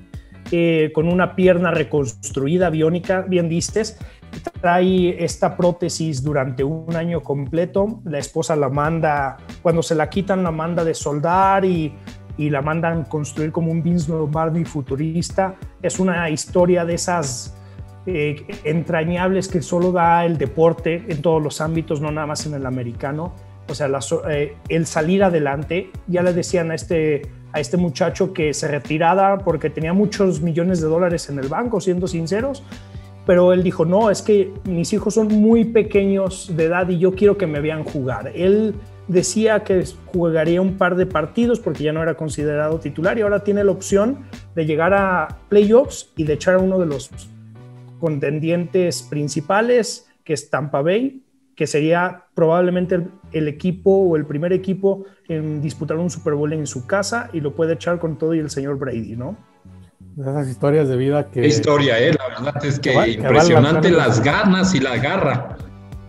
eh, con una pierna reconstruida, biónica, bien distes. Trae esta prótesis durante un año completo. La esposa la manda, cuando se la quitan, la manda de soldar y, y la mandan construir como un Vince Lombardi futurista. Es una historia de esas eh, entrañables que solo da el deporte en todos los ámbitos, no nada más en el americano. O sea, la, eh, el salir adelante. Ya le decían a este, a este muchacho que se retirara porque tenía muchos millones de dólares en el banco, siendo sinceros. Pero él dijo, no, es que mis hijos son muy pequeños de edad y yo quiero que me vean jugar. Él decía que jugaría un par de partidos porque ya no era considerado titular y ahora tiene la opción de llegar a playoffs y de echar a uno de los contendientes principales, que es Tampa Bay, que sería probablemente el, el equipo o el primer equipo en disputar un Super Bowl en su casa, y lo puede echar con todo y el señor Brady, ¿no? Esas historias de vida que... Qué historia, ¿eh? La verdad es que, que va, impresionante, que vale las ganas y la garra.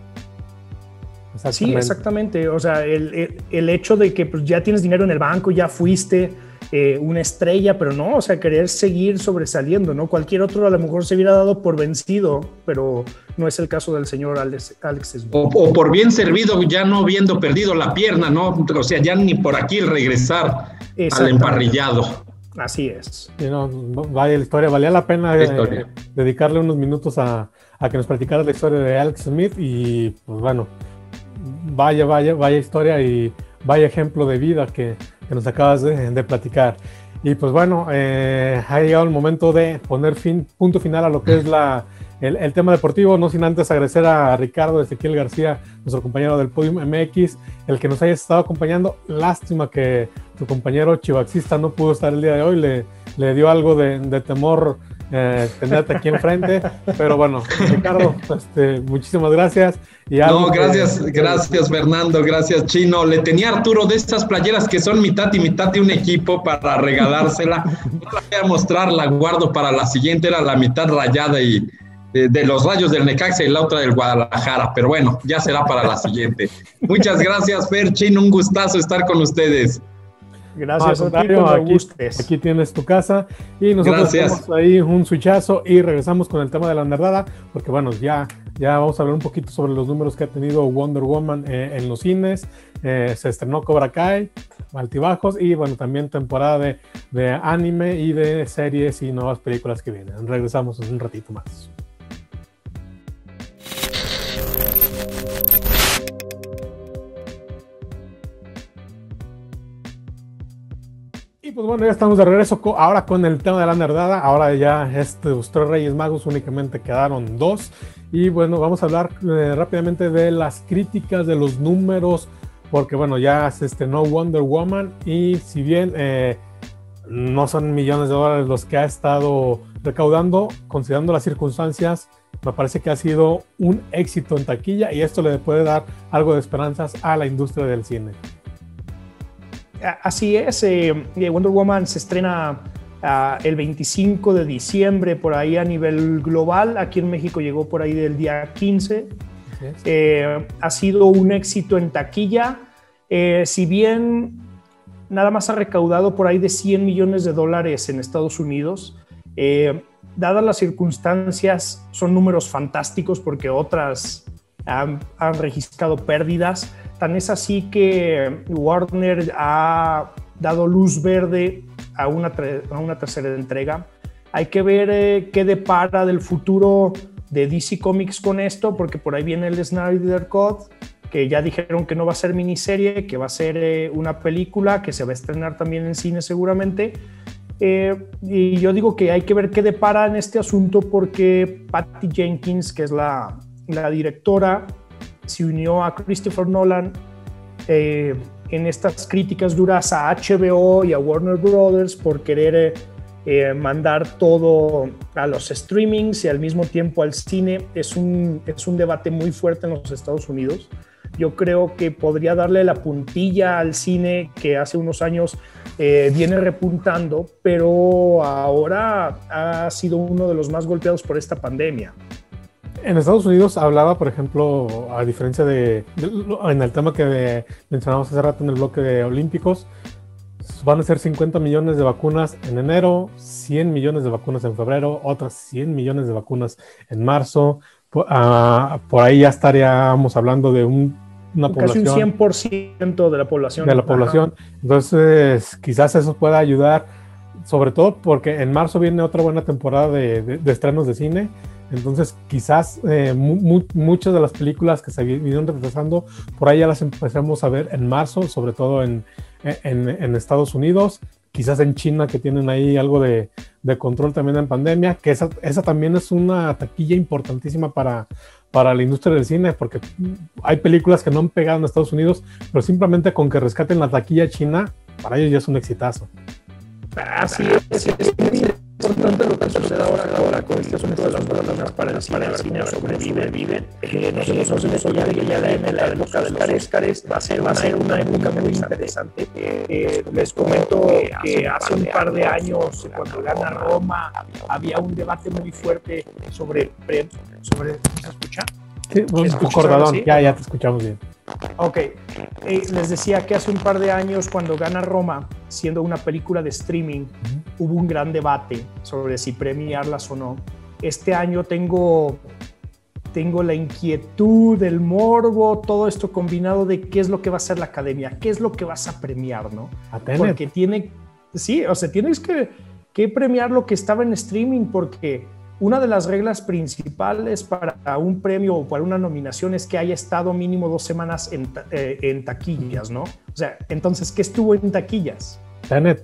Exactamente. Sí, exactamente. O sea, el, el, el hecho de que pues, ya tienes dinero en el banco, ya fuiste eh, una estrella, pero no, o sea, querer seguir sobresaliendo, ¿no? Cualquier otro a lo mejor se hubiera dado por vencido, pero no es el caso del señor Alex, Alex Smith. O, o por bien servido, ya no habiendo perdido la pierna, ¿no? O sea, ya ni por aquí el regresar al emparrillado. Así es. Sí, no, vaya la historia, valía la pena eh, dedicarle unos minutos a, a que nos platicaras la historia de Alex Smith y pues bueno, vaya, vaya, vaya historia y vaya ejemplo de vida que, que nos acabas de, de platicar. Y pues bueno, eh, ha llegado el momento de poner fin, punto final a lo que es la, el, el tema deportivo, no sin antes agradecer a Ricardo Ezequiel García, nuestro compañero del Podium M X, el que nos haya estado acompañando. Lástima que tu compañero chivaxista no pudo estar el día de hoy, le, le dio algo de, de temor eh, tenerte aquí enfrente, pero bueno, Ricardo, este, muchísimas gracias. Y no, gracias, que, gracias Fernando, gracias Chino. Le tenía a Arturo de estas playeras que son mitad y mitad de un equipo para regalársela. No la voy a mostrar, la guardo para la siguiente, era la mitad rayada y de, de los Rayos del Necaxa y la otra del Guadalajara, pero bueno, ya será para la siguiente. Muchas gracias, Fer, Chino, un gustazo estar con ustedes. Gracias, a ti, aquí, aquí tienes tu casa y nosotros tenemos ahí un switchazo y regresamos con el tema de la nerdada, porque bueno, ya, ya vamos a hablar un poquito sobre los números que ha tenido Wonder Woman eh, en los cines. Eh, se estrenó Cobra Kai, altibajos, y bueno, también temporada de, de anime y de series y nuevas películas que vienen. Regresamos en un ratito más. Y pues bueno, ya estamos de regreso ahora con el tema de la nerdada. Ahora ya estos tres Reyes Magos únicamente quedaron dos. Y bueno, vamos a hablar eh, rápidamente de las críticas, de los números, porque bueno, ya se estrenó Wonder Woman y si bien eh, no son millones de dólares los que ha estado recaudando, considerando las circunstancias, me parece que ha sido un éxito en taquilla y esto le puede dar algo de esperanzas a la industria del cine. Así es, eh, Wonder Woman se estrena uh, el veinticinco de diciembre por ahí a nivel global. Aquí en México llegó por ahí del día quince. Eh, ha sido un éxito en taquilla. Eh, si bien nada más ha recaudado por ahí de cien millones de dólares en Estados Unidos, eh, dadas las circunstancias, son números fantásticos porque otras han, han registrado pérdidas. Tan es así que Warner ha dado luz verde a una, a una tercera entrega. Hay que ver eh, qué depara del futuro de D C Comics con esto, porque por ahí viene el Snyder Cut, que ya dijeron que no va a ser miniserie, que va a ser eh, una película que se va a estrenar también en cine seguramente. Eh, y yo digo que hay que ver qué depara en este asunto, porque Patty Jenkins, que es la, la directora, se unió a Christopher Nolan eh, en estas críticas duras a H B O y a Warner Brothers por querer eh, mandar todo a los streamings y al mismo tiempo al cine. Es un, es un debate muy fuerte en los Estados Unidos. Yo creo que podría darle la puntilla al cine que hace unos años eh, viene repuntando, pero ahora ha sido uno de los más golpeados por esta pandemia. En Estados Unidos hablaba, por ejemplo, a diferencia de, de en el tema que de, mencionamos hace rato en el bloque de Olímpicos, van a ser cincuenta millones de vacunas en enero, cien millones de vacunas en febrero, otras cien millones de vacunas en marzo. Por, uh, por ahí ya estaríamos hablando de un, una Casi población. un cien por ciento de la población. De la población. Ajá. Entonces, quizás eso pueda ayudar, sobre todo porque en marzo viene otra buena temporada de, de, de estrenos de cine. Entonces, quizás eh, mu muchas de las películas que se vinieron retrasando, por ahí ya las empezamos a ver en marzo, sobre todo en, en, en Estados Unidos, quizás en China, que tienen ahí algo de, de control también en pandemia, que esa, esa también es una taquilla importantísima para, para la industria del cine, porque hay películas que no han pegado en Estados Unidos, pero simplemente con que rescaten la taquilla china, para ellos ya es un exitazo. Así es, es, es, es importante lo que sucede ahora, ahora con este asunto de las vacunas para el cine, el cine sobrevive, vive. Eh, nosotros en eso ya de ya en la época de los Óscares va a ser, va a ser una época muy interesante. Eh, les comento que hace un par de años, cuando gana Roma, había un debate muy fuerte sobre, sobre ¿se escucha? Sí, un acordadón, ya, ya te escuchamos bien. Ok, eh, les decía que hace un par de años cuando gana Roma, siendo una película de streaming, uh-huh. hubo un gran debate sobre si premiarlas o no. Este año tengo, tengo la inquietud, el morbo, todo esto combinado de qué es lo que va a hacer la academia, qué es lo que vas a premiar, ¿no? Porque tiene, sí, o sea, tienes que, que premiar lo que estaba en streaming, porque una de las reglas principales para un premio o para una nominación es que haya estado mínimo dos semanas en, eh, en taquillas, ¿no? O sea, entonces, ¿qué estuvo en taquillas? Tenet.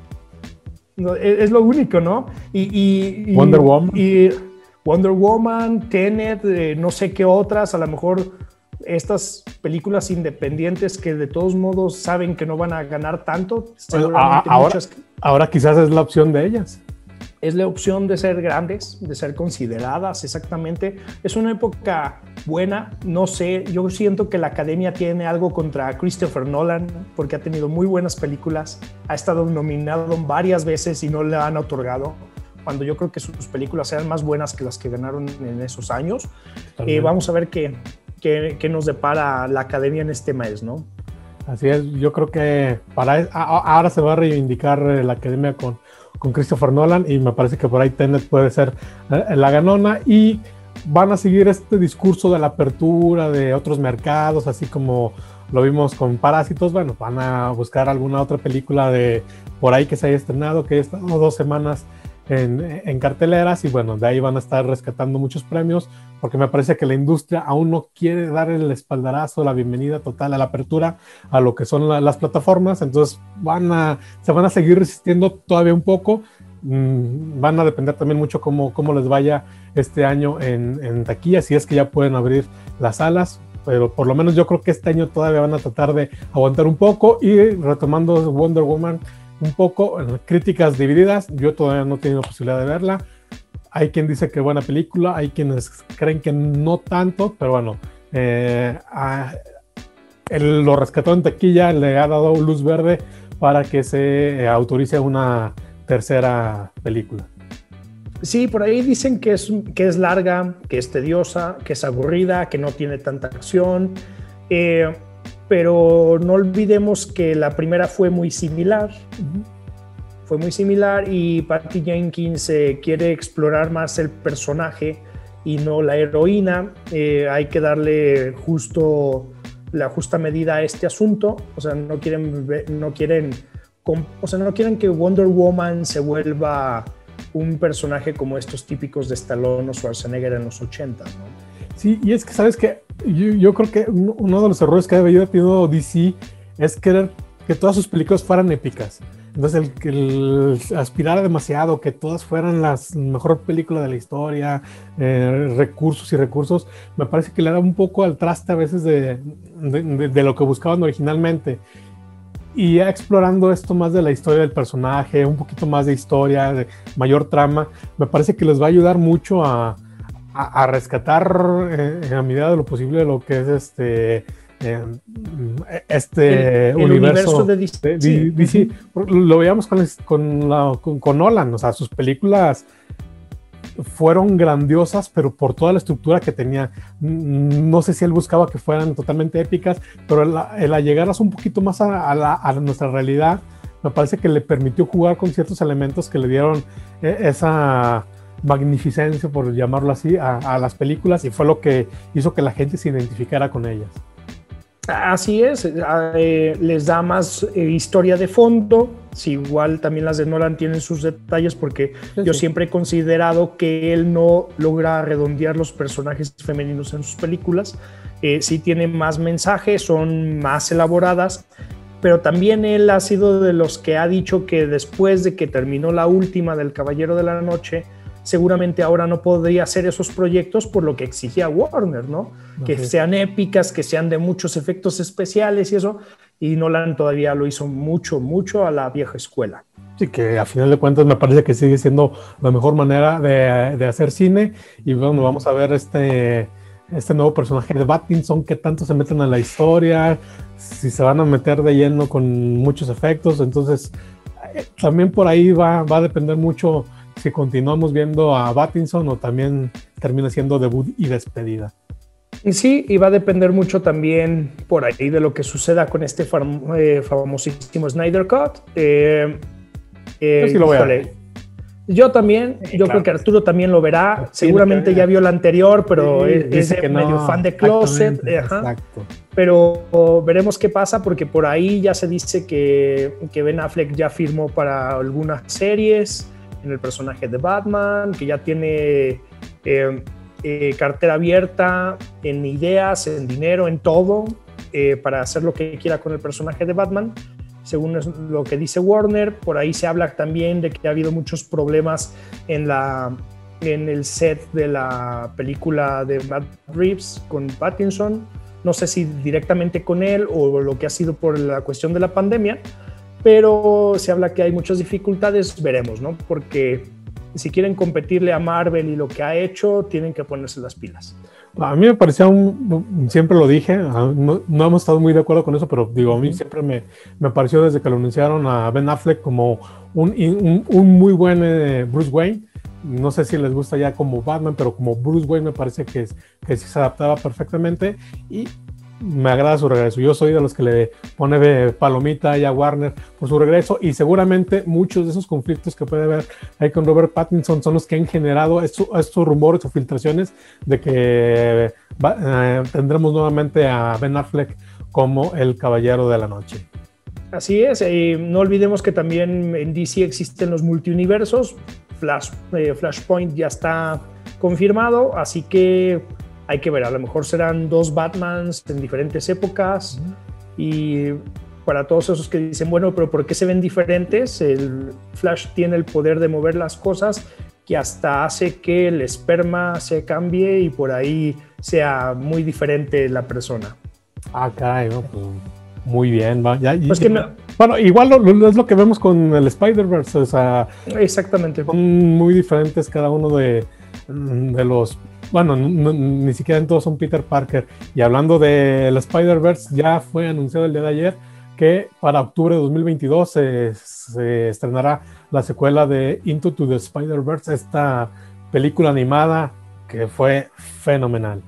No, es, es lo único, ¿no? Y, y, y Wonder Woman. Y Wonder Woman, Tenet, eh, no sé qué otras, a lo mejor estas películas independientes que de todos modos saben que no van a ganar tanto. Bueno, a, ahora, muchas... ahora quizás es la opción de ellas. Es la opción de ser grandes, de ser consideradas, exactamente. Es una época buena, no sé, yo siento que la academia tiene algo contra Christopher Nolan, porque ha tenido muy buenas películas, ha estado nominado varias veces y no le han otorgado, cuando yo creo que sus películas eran más buenas que las que ganaron en esos años. Eh, vamos a ver qué, qué, qué nos depara la academia en este mes, ¿no? Así es, yo creo que para ahora se va a reivindicar la academia con con Christopher Nolan, y me parece que por ahí Tenet puede ser la ganona, y van a seguir este discurso de la apertura de otros mercados, así como lo vimos con Parásitos. Bueno, van a buscar alguna otra película de por ahí que se haya estrenado, que haya estado dos semanas en, en carteleras, y bueno, de ahí van a estar rescatando muchos premios, porque me parece que la industria aún no quiere dar el espaldarazo, la bienvenida total a la apertura a lo que son la, las plataformas. Entonces van a, se van a seguir resistiendo todavía un poco. Mm, van a depender también mucho cómo, cómo les vaya este año en, en taquilla, si es que ya pueden abrir las salas, pero por lo menos yo creo que este año todavía van a tratar de aguantar un poco. Y retomando Wonder Woman un poco, críticas divididas, yo todavía no he tenido posibilidad de verla. Hay quien dice que buena película, hay quienes creen que no tanto, pero bueno, eh, a, el, lo rescató en taquilla, le ha dado luz verde para que se eh, autorice una tercera película. Sí, por ahí dicen que es, que es larga, que es tediosa, que es aburrida, que no tiene tanta acción, eh, pero no olvidemos que la primera fue muy similar. Uh-huh. Fue muy similar, y Patty Jenkins eh, quiere explorar más el personaje y no la heroína. Eh, hay que darle justo la justa medida a este asunto. O sea, no quieren, no quieren, o sea, no quieren que Wonder Woman se vuelva un personaje como estos típicos de Stallone o Schwarzenegger en los ochentas, ¿no? Sí, y es que, ¿sabes qué? Yo, yo creo que uno de los errores que ha tenido D C es querer que todas sus películas fueran épicas. Entonces, el, el aspirar demasiado, que todas fueran las mejor película de la historia, eh, recursos y recursos, me parece que le da un poco al traste a veces de, de, de, de lo que buscaban originalmente. Y ya explorando esto más de la historia del personaje, un poquito más de historia, de mayor trama, me parece que les va a ayudar mucho a, a, a rescatar eh, a medida de lo posible lo que es este... Eh, este el, universo, el universo de D C. De, de, D C. Lo veíamos con, con, la, con, con Nolan, o sea, sus películas fueron grandiosas, pero por toda la estructura que tenía. No sé si él buscaba que fueran totalmente épicas, pero el, el allegarlas un poquito más a, a, la, a nuestra realidad, me parece que le permitió jugar con ciertos elementos que le dieron eh, esa magnificencia, por llamarlo así, a, a las películas, y fue lo que hizo que la gente se identificara con ellas. Así es, eh, les da más eh, historia de fondo. Sí, igual también las de Nolan tienen sus detalles, porque sí, yo sí. siempre he considerado que él no logra redondear los personajes femeninos en sus películas. Eh, sí tienen más mensajes, son más elaboradas, pero también él ha sido de los que ha dicho que después de que terminó la última del Caballero de la Noche, seguramente ahora no podría hacer esos proyectos por lo que exigía Warner, ¿no? Okay. Que sean épicas, que sean de muchos efectos especiales y eso, y Nolan todavía lo hizo mucho, mucho a la vieja escuela. Sí, que a final de cuentas me parece que sigue siendo la mejor manera de, de hacer cine, y bueno, vamos a ver este, este nuevo personaje de Pattinson, que tanto se meten en la historia, si se van a meter de lleno con muchos efectos, entonces eh, también por ahí va, va a depender mucho si continuamos viendo a Pattinson o también termina siendo debut y despedida. Y sí, y va a depender mucho también por ahí de lo que suceda con este fam- eh, famosísimo Snyder Cut. Eh, eh, yo sí lo voy a ver. Yo también, yo claro. creo que Arturo también lo verá. Sí, Seguramente ya vio la anterior, pero sí, es, es medio no, fan de Closet. Exacto. Pero oh, veremos qué pasa, porque por ahí ya se dice que, que Ben Affleck ya firmó para algunas series en el personaje de Batman, que ya tiene eh, eh, cartera abierta en ideas, en dinero, en todo, eh, para hacer lo que quiera con el personaje de Batman, según lo que dice Warner. Por ahí se habla también de que ha habido muchos problemas en, la, en el set de la película de Matt Reeves con Pattinson, no sé si directamente con él o lo que ha sido por la cuestión de la pandemia, pero se habla que hay muchas dificultades, veremos, ¿no? Porque si quieren competirle a Marvel y lo que ha hecho, tienen que ponerse las pilas. A mí me parecía, un, siempre lo dije, no, no hemos estado muy de acuerdo con eso, pero digo, a mí siempre me, me pareció desde que lo anunciaron a Ben Affleck como un, un, un muy buen eh, Bruce Wayne. No sé si les gusta ya como Batman, pero como Bruce Wayne me parece que, que sí se adaptaba perfectamente, y me agrada su regreso. Yo soy de los que le pone palomita a Warner por su regreso, y seguramente muchos de esos conflictos que puede haber ahí con Robert Pattinson son los que han generado estos, estos rumores o filtraciones de que va, eh, tendremos nuevamente a Ben Affleck como el Caballero de la Noche. Así es, eh, no olvidemos que también en D C existen los multiuniversos. Flash, eh, Flashpoint ya está confirmado, así que hay que ver, a lo mejor serán dos Batmans en diferentes épocas. Uh-huh. Y para todos esos que dicen, bueno, pero ¿por qué se ven diferentes? El Flash tiene el poder de mover las cosas, que hasta hace que el esperma se cambie y por ahí sea muy diferente la persona. Ah, caray, no, pues muy bien. Va. Ya, pues que no, bueno, igual lo, lo, es lo que vemos con el Spider-Verse, o sea, exactamente. Son muy diferentes cada uno de, de los... Bueno, no, ni siquiera en todos son Peter Parker. Y hablando del Spider-Verse, ya fue anunciado el día de ayer que para octubre de dos mil veintidós se, se estrenará la secuela de Into the Spider-Verse, esta película animada que fue fenomenal.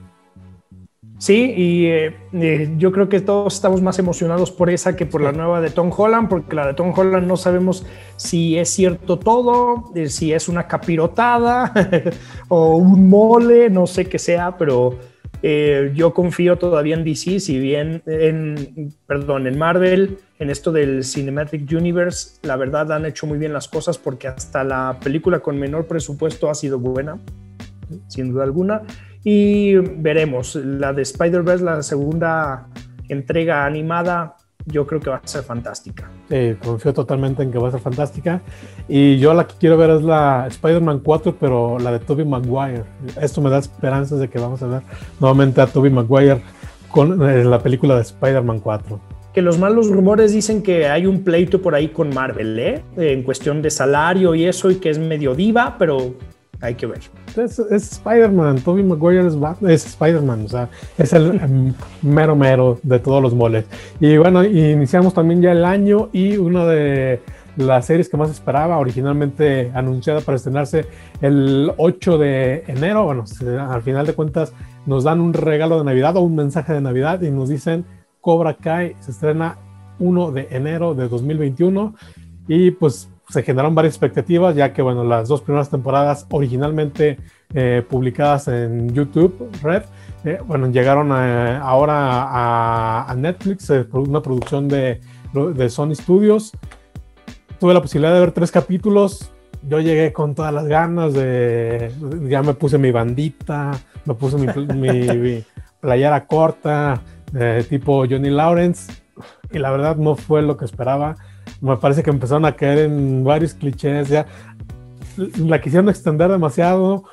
Sí, y eh, eh, yo creo que todos estamos más emocionados por esa que por sí. la nueva de Tom Holland, porque la de Tom Holland no sabemos si es cierto todo, eh, si es una capirotada o un mole, no sé qué sea, pero eh, yo confío todavía en D C, si bien en, perdón, en Marvel, en esto del Cinematic Universe, la verdad han hecho muy bien las cosas, porque hasta la película con menor presupuesto ha sido buena, sin duda alguna. Y veremos, la de Spider-Verse, la segunda entrega animada, yo creo que va a ser fantástica. Sí, confío totalmente en que va a ser fantástica. Y yo la que quiero ver es la Spider-Man cuatro, pero la de Tobey Maguire. Esto me da esperanzas de que vamos a ver nuevamente a Tobey Maguire con eh, la película de Spider-Man cuatro. Que los malos rumores dicen que hay un pleito por ahí con Marvel, ¿eh? En cuestión de salario y eso, y que es medio diva, pero hay que ver. Es, es Spider-Man, Tobey Maguire es, es Spider-Man, o sea, es el um, mero mero de todos los moles. Y bueno, iniciamos también ya el año, y una de las series que más esperaba, originalmente anunciada para estrenarse el ocho de enero, bueno, al final de cuentas nos dan un regalo de Navidad o un mensaje de Navidad y nos dicen Cobra Kai se estrena uno de enero de dos mil veintiuno. y pues se generaron varias expectativas, ya que bueno, las dos primeras temporadas originalmente eh, publicadas en YouTube Red, eh, bueno, llegaron a, ahora a, a Netflix, eh, una producción de, de Sony Studios. Tuve la posibilidad de ver tres capítulos. Yo llegué con todas las ganas de, ya me puse mi bandita, me puse mi, mi, mi playera corta, eh, tipo Johnny Lawrence, y la verdad no fue lo que esperaba. Me parece que empezaron a caer en varios clichés, ya la quisieron extender demasiado,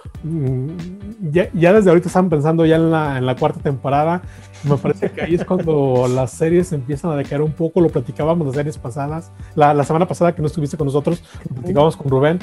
ya, ya desde ahorita están pensando ya en la, en la cuarta temporada. Me parece que ahí es cuando las series empiezan a decaer un poco. Lo platicábamos las series pasadas, la, la semana pasada que no estuviste con nosotros, lo platicábamos con Rubén.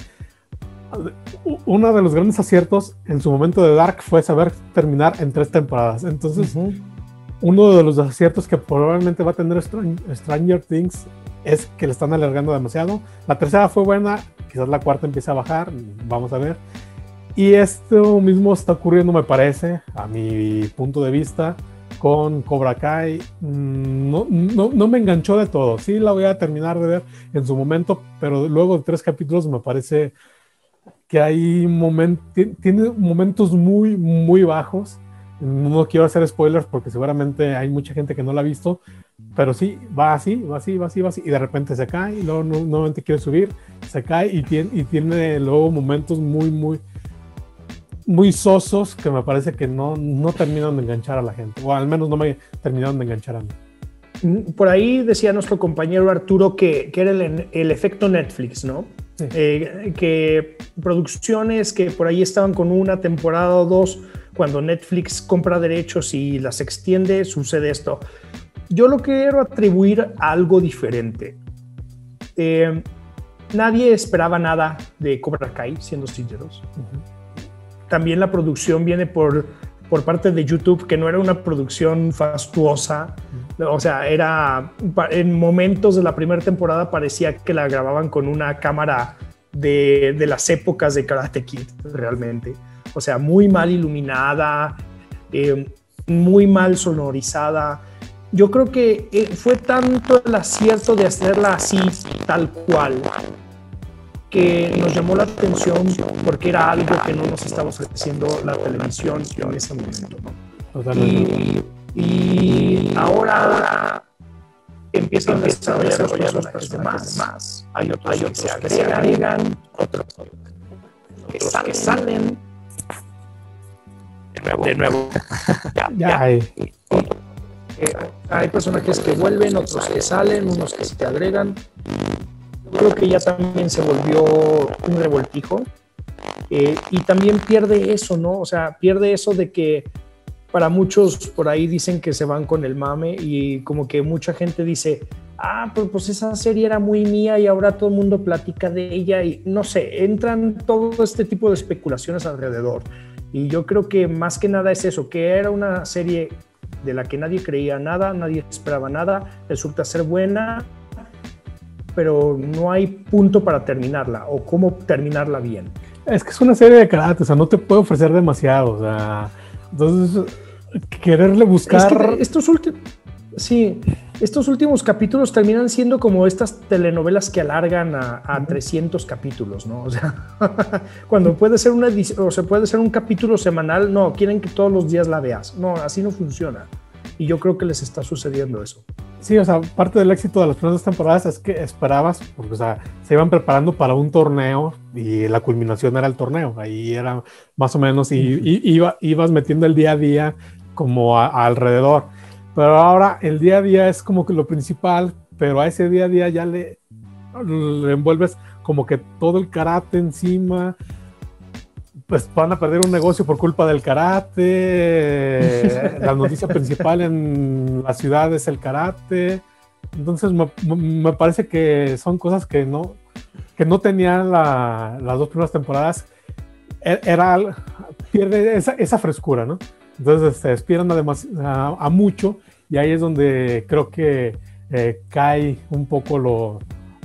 Uno de los grandes aciertos en su momento de Dark fue saber terminar en tres temporadas. Entonces, uh-huh. uno de los aciertos que probablemente va a tener Stranger Things es que le están alargando demasiado. La tercera fue buena, quizás la cuarta empiece a bajar, vamos a ver. Y esto mismo está ocurriendo, me parece, a mi punto de vista, con Cobra Kai. No, no, no me enganchó de todo. Sí la voy a terminar de ver en su momento, pero luego de tres capítulos me parece que hay moment, tiene momentos muy, muy bajos. No quiero hacer spoilers porque seguramente hay mucha gente que no la ha visto, pero sí, va así, va así, va así, va así, y de repente se cae, y luego no, nuevamente quiere subir, se cae, y tiene, y tiene luego momentos muy, muy, muy sosos que me parece que no, no terminan de enganchar a la gente, o al menos no me terminaron de enganchar a mí. Por ahí decía nuestro compañero Arturo que, que era el, el efecto Netflix, ¿no? Sí. Eh, que producciones que por ahí estaban con una temporada o dos, cuando Netflix compra derechos y las extiende, sucede esto. Yo lo quiero atribuir a algo diferente. Eh, nadie esperaba nada de Cobra Kai, siendo sinceros. Uh-huh. También la producción viene por, por parte de YouTube, que no era una producción fastuosa. Uh-huh. O sea, era en momentos de la primera temporada parecía que la grababan con una cámara de, de las épocas de Karate Kid, realmente. O sea, muy mal iluminada, eh, muy mal sonorizada. Yo creo que eh, fue tanto el acierto de hacerla así, tal cual, que nos llamó la atención porque era algo que no nos estaba ofreciendo la televisión en ese momento, ¿no? Y, y ahora, ahora empiezan a desarrollar los personajes de más. más. Hay otros, hay otros que se agregan, otros que salen. Que salen De nuevo, de nuevo. ya, ya, ya. Hay. Eh, hay personajes que vuelven, otros que salen, unos que se te agregan. Creo que ya también se volvió un revoltijo, eh, y también pierde eso, ¿no? O sea, pierde eso de que para muchos por ahí dicen que se van con el mame, y como que mucha gente dice, ah, pero pues esa serie era muy mía y ahora todo el mundo platica de ella, y no sé, entran todo este tipo de especulaciones alrededor. Y yo creo que más que nada es eso, que era una serie de la que nadie creía nada, nadie esperaba nada, resulta ser buena, pero no hay punto para terminarla o cómo terminarla bien. Es que es una serie de karate, o sea, no te puede ofrecer demasiado, o sea, entonces quererle buscar... Es que estos últimos... Sí, estos últimos capítulos terminan siendo como estas telenovelas que alargan a, a uh-huh. trescientos capítulos, ¿no? O sea, cuando puede ser una edición, o se puede ser un capítulo semanal, no, quieren que todos los días la veas. No, así no funciona. Y yo creo que les está sucediendo eso. Sí, o sea, parte del éxito de las primeras temporadas es que esperabas, porque, o sea, se iban preparando para un torneo y la culminación era el torneo. Ahí era más o menos, y, y iba, ibas metiendo el día a día como a, a alrededor. Pero ahora el día a día es como que lo principal, pero a ese día a día ya le, le envuelves como que todo el karate encima. Pues van a perder un negocio por culpa del karate. La noticia principal en la ciudad es el karate. Entonces me, me parece que son cosas que no, que no tenían la, las dos primeras temporadas. Era, pierde esa, esa frescura, ¿no? Entonces se aspiran a, a, a mucho, y ahí es donde creo que eh, cae un poco lo,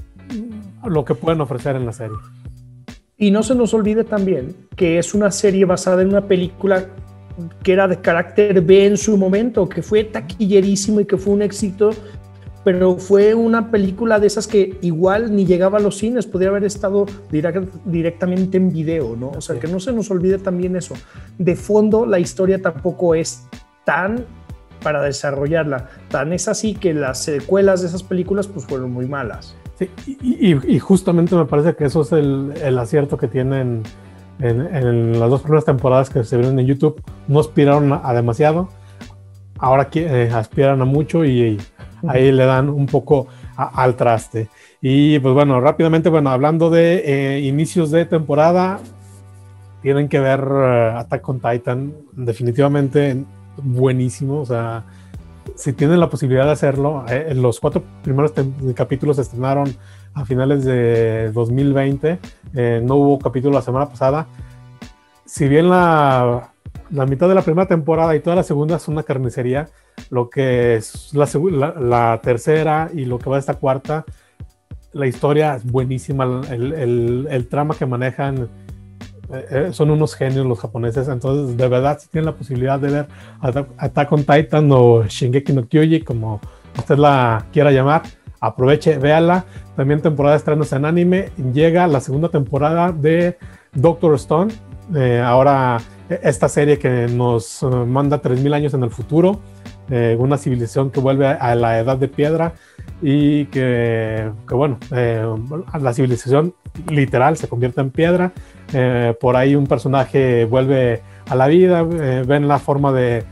lo que pueden ofrecer en la serie. Y no se nos olvide también que es una serie basada en una película que era de carácter B en su momento, que fue taquillerísimo y que fue un éxito, pero fue una película de esas que igual ni llegaba a los cines, podría haber estado direct, directamente en video, ¿no? O sea, sí. Que no se nos olvide también eso. De fondo, la historia tampoco es tan para desarrollarla. Tan es así que las secuelas de esas películas pues fueron muy malas. Sí, y, y, y justamente me parece que eso es el, el acierto que tienen en, en las dos primeras temporadas que se vieron en YouTube. No aspiraron a, a demasiado, ahora eh, aspiran a mucho y, y ahí le dan un poco a, al traste. Y pues bueno, rápidamente, bueno, hablando de eh, inicios de temporada, tienen que ver uh, Attack on Titan, definitivamente buenísimo. O sea, si tienen la posibilidad de hacerlo, eh, los cuatro primeros capítulos se estrenaron a finales de dos mil veinte, eh, no hubo capítulo la semana pasada. Si bien la, la mitad de la primera temporada y toda la segunda es una carnicería, lo que es la, la, la tercera y lo que va de esta cuarta, la historia es buenísima, el, el, el trama que manejan, eh, son unos genios los japoneses. Entonces de verdad, si tienen la posibilidad de ver Attack on Titan o Shingeki no Kyojin, como usted la quiera llamar, aproveche, véala. También temporada de estrenos en anime, llega la segunda temporada de Doctor Stone, eh, ahora esta serie que nos uh, manda tres mil años en el futuro, eh, una civilización que vuelve a, a la edad de piedra y que, que bueno, eh, la civilización literal se convierte en piedra. Eh, por ahí un personaje vuelve a la vida, eh, ven la forma de,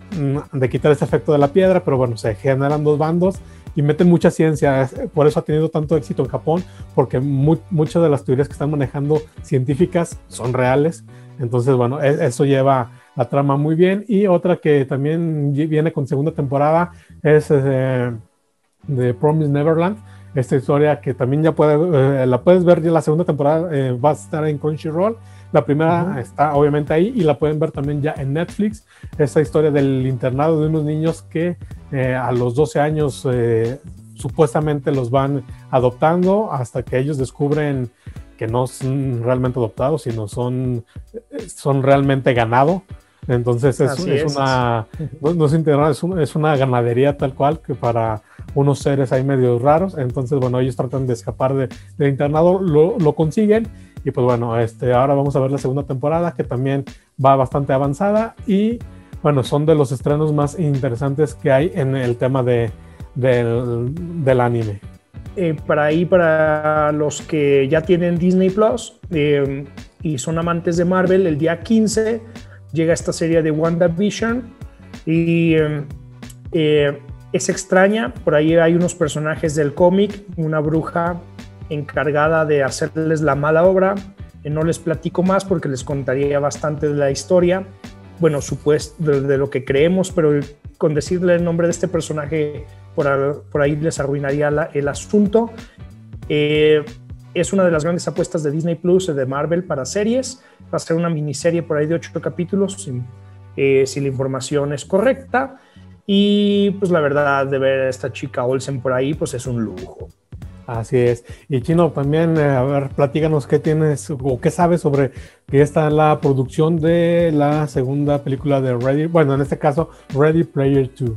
de quitar ese efecto de la piedra, pero bueno, se generan dos bandos y meten mucha ciencia. Por eso ha tenido tanto éxito en Japón, porque muy, muchas de las teorías que están manejando científicas son reales. Entonces, bueno, eso lleva la trama muy bien. Y otra que también viene con segunda temporada es eh, The Promised Neverland. Esta historia que también ya puede, eh, la puedes ver ya la segunda temporada, eh, va a estar en Crunchyroll. La primera uh-huh. está obviamente ahí y la pueden ver también ya en Netflix. Esa historia del internado de unos niños que eh, a los doce años eh, supuestamente los van adoptando hasta que ellos descubren que no son realmente adoptados, sino son, son realmente ganado. Entonces es, es, es una no, no es, internado, es, un, es una ganadería tal cual, que para unos seres ahí medio raros. Entonces bueno, ellos tratan de escapar de, del internado, lo, lo consiguen. Y pues bueno, este, ahora vamos a ver la segunda temporada, que también va bastante avanzada. Y bueno, son de los estrenos más interesantes que hay en el tema de, del, del anime. Eh, para ahí, para los que ya tienen Disney Plus eh, y son amantes de Marvel, el día quince llega esta serie de WandaVision y eh, eh, es extraña. Por ahí hay unos personajes del cómic, una bruja encargada de hacerles la mala obra. Eh, no les platico más porque les contaría bastante de la historia, bueno, supuesto de, de lo que creemos, pero con decirle el nombre de este personaje por, por ahí les arruinaría la, el asunto. Eh, es una de las grandes apuestas de Disney Plus, de Marvel para series. Va a ser una miniserie por ahí de ocho capítulos, si, eh, si la información es correcta. Y pues la verdad, de ver a esta chica Olsen por ahí, pues es un lujo. Así es. Y Chino, también, eh, a ver, platícanos qué tienes o qué sabes sobre que está la producción de la segunda película de Ready, bueno, en este caso, Ready Player dos.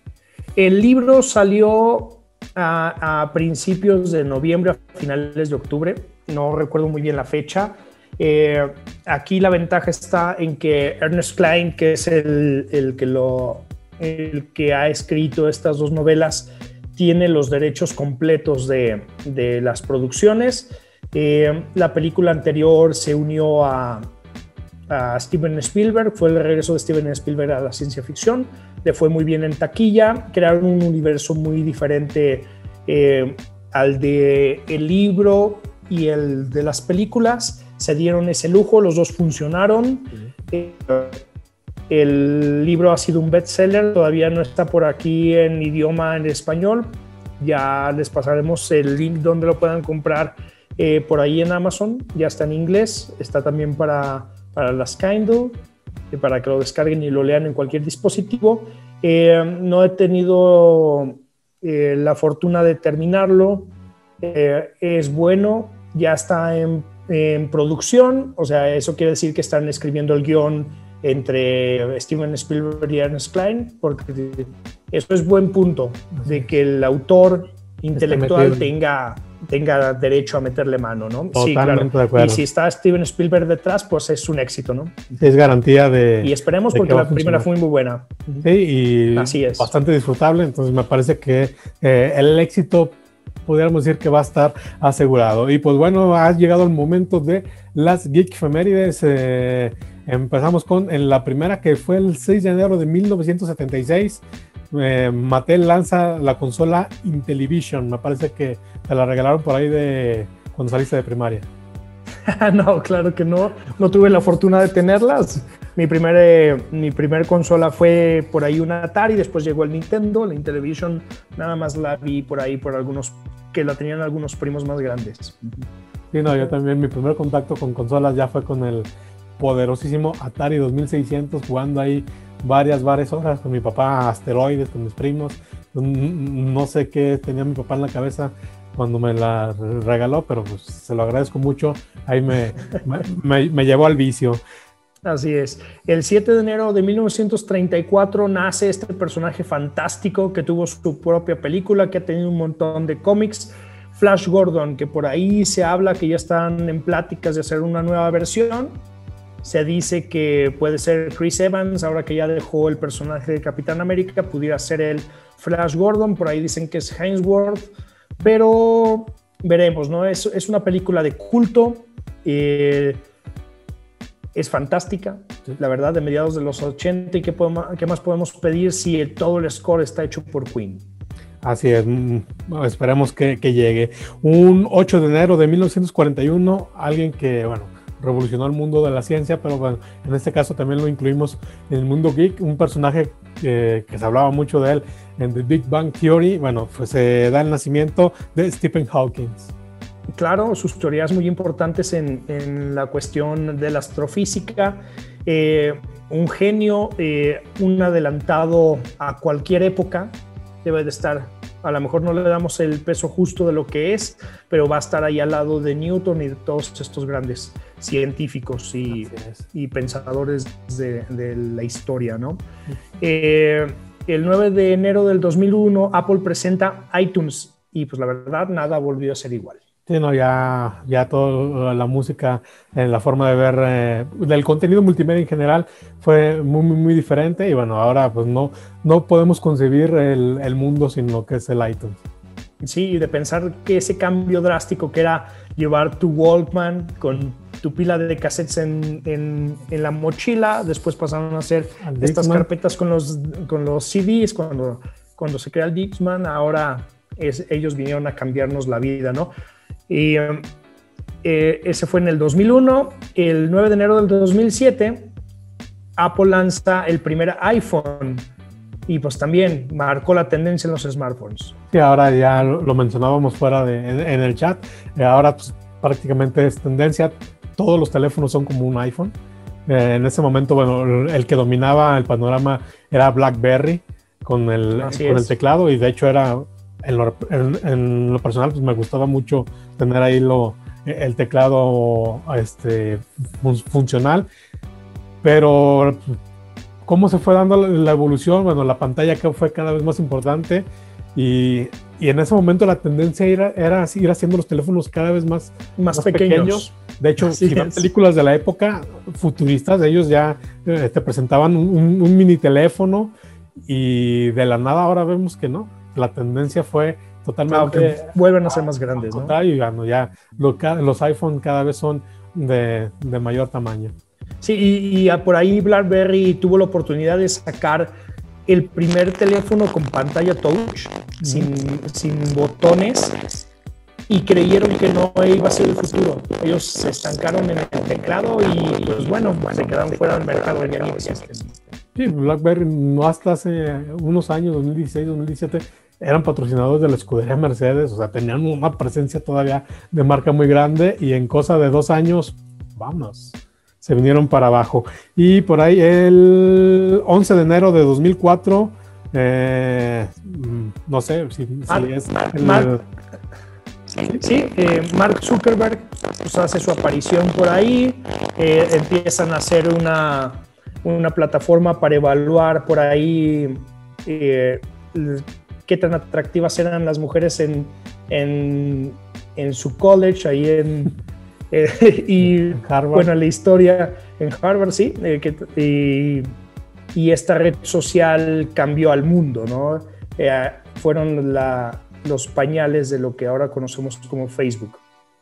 El libro salió a, a principios de noviembre, a finales de octubre, no recuerdo muy bien la fecha. Eh, aquí la ventaja está en que Ernest Cline, que es el, el, que lo, el que ha escrito estas dos novelas, tiene los derechos completos de, de las producciones. Eh, la película anterior se unió a, a Steven Spielberg, fue el regreso de Steven Spielberg a la ciencia ficción, le fue muy bien en taquilla, crearon un universo muy diferente eh, al de el libro y el de las películas. Se dieron ese lujo, los dos funcionaron. Eh, El libro ha sido un bestseller, todavía no está por aquí en idioma en español. Ya les pasaremos el link donde lo puedan comprar eh, por ahí en Amazon. Ya está en inglés, está también para, para las Kindle, eh, para que lo descarguen y lo lean en cualquier dispositivo. Eh, no he tenido eh, la fortuna de terminarlo. Eh, es bueno, ya está en, en producción, o sea, eso quiere decir que están escribiendo el guión entre Steven Spielberg y Ernest Cline, porque Eso es buen punto, de que el autor intelectual tenga, tenga derecho a meterle mano, ¿no? Totalmente sí, claro. De acuerdo. Y si está Steven Spielberg detrás, pues es un éxito, ¿no? Es garantía de... Y esperemos, de porque la primera fue muy buena. Sí, y así es. Bastante disfrutable, entonces me parece que eh, el éxito, pudiéramos decir que va a estar asegurado. Y pues bueno, ha llegado el momento de las Geekfemérides. Eh, empezamos con en la primera, que fue el seis de enero de mil novecientos setenta y seis. Eh, Mattel lanza la consola Intellivision. Me parece que te la regalaron por ahí de cuando saliste de primaria. No, claro que no. No tuve la fortuna de tenerlas. Mi primer, eh, mi primer consola fue por ahí una Atari, después llegó el Nintendo. La Intellivision nada más la vi por ahí por algunos que la tenían algunos primos más grandes. Sí, no, yo también mi primer contacto con consolas ya fue con el poderosísimo Atari dos mil seiscientos, jugando ahí varias, varias horas con mi papá, asteroides, con mis primos. No sé qué tenía mi papá en la cabeza cuando me la regaló, pero pues se lo agradezco mucho. Ahí me, me, me, me llevó al vicio. Así es. El siete de enero de mil novecientos treinta y cuatro nace este personaje fantástico que tuvo su propia película, que ha tenido un montón de cómics, Flash Gordon, que por ahí se habla que ya están en pláticas de hacer una nueva versión. Se dice que puede ser Chris Evans, ahora que ya dejó el personaje de Capitán América, pudiera ser el Flash Gordon. Por ahí dicen que es Hemsworth, pero veremos, ¿no? Es, es una película de culto. Eh, Es fantástica, la verdad, de mediados de los ochenta. ¿Y qué, podemos, qué más podemos pedir si el, todo el score está hecho por Queen? Así es, esperemos que, que llegue. Un ocho de enero de mil novecientos cuarenta y uno, alguien que, bueno, revolucionó el mundo de la ciencia, pero bueno, en este caso también lo incluimos en el mundo geek, un personaje que, que se hablaba mucho de él en The Big Bang Theory. Bueno, pues se da el nacimiento de Stephen Hawking. Claro, sus teorías muy importantes en, en la cuestión de la astrofísica, eh, un genio, eh, un adelantado a cualquier época, debe de estar, a lo mejor no le damos el peso justo de lo que es, pero va a estar ahí al lado de Newton y de todos estos grandes científicos y, y pensadores de, de la historia, ¿no? Eh, el nueve de enero del dos mil uno, Apple presenta iTunes y pues la verdad nada volvió a ser igual. Sí, no, ya, ya toda la música, en la forma de ver, eh, del contenido multimedia en general fue muy, muy, muy diferente y bueno, ahora pues no, no podemos concebir el, el mundo sin lo que es el iTunes. Sí, de pensar que ese cambio drástico que era llevar tu Walkman con tu pila de cassettes en, en, en la mochila, después pasaron a ser estas carpetas con los, con los C Ds, cuando, cuando se crea el Dixman, ahora es, ellos vinieron a cambiarnos la vida, ¿no? Y eh, ese fue en el dos mil uno. El nueve de enero del dos mil siete, Apple lanza el primer iPhone y pues también marcó la tendencia en los smartphones. Sí, ahora ya lo, lo mencionábamos fuera de en, en el chat, eh, ahora pues, prácticamente es tendencia, todos los teléfonos son como un iPhone. Eh, en ese momento, bueno, el, el que dominaba el panorama era BlackBerry con el, con el teclado, y de hecho era... En lo, en, en lo personal, pues me gustaba mucho tener ahí lo, el teclado este, fun, funcional, pero cómo se fue dando la evolución, bueno, la pantalla que fue cada vez más importante y, y en ese momento la tendencia era, era ir haciendo los teléfonos cada vez más, más, más pequeños. pequeños. De hecho, Así si ven películas de la época futuristas, ellos ya eh, te presentaban un, un, un mini teléfono y de la nada ahora vemos que no. La tendencia fue totalmente... Ah, vuelven a ser más grandes, ¿no? Y bueno, ya lo, los iPhone cada vez son de, de mayor tamaño. Sí, y, y por ahí BlackBerry tuvo la oportunidad de sacar el primer teléfono con pantalla touch, mm. sin, sin botones, y creyeron que no iba a ser el futuro. Ellos se estancaron en el teclado y pues bueno, se quedaron fuera del mercado. Sí, BlackBerry no hasta hace unos años, dos mil dieciséis, dos mil diecisiete, eran patrocinadores de la escudería Mercedes, o sea, tenían una presencia todavía de marca muy grande y en cosa de dos años, vámonos, se vinieron para abajo. Y por ahí el once de enero de dos mil cuatro, eh, no sé si, Mark, si es... Mark, el, Mark, sí, eh, Mark Zuckerberg pues, hace su aparición por ahí, eh, empiezan a hacer una... una plataforma para evaluar por ahí eh, qué tan atractivas eran las mujeres en, en, en su college, ahí en... Eh, y Harvard. Bueno, la historia en Harvard, sí, eh, que, y, y esta red social cambió al mundo, ¿no? Eh, fueron la, los pañales de lo que ahora conocemos como Facebook.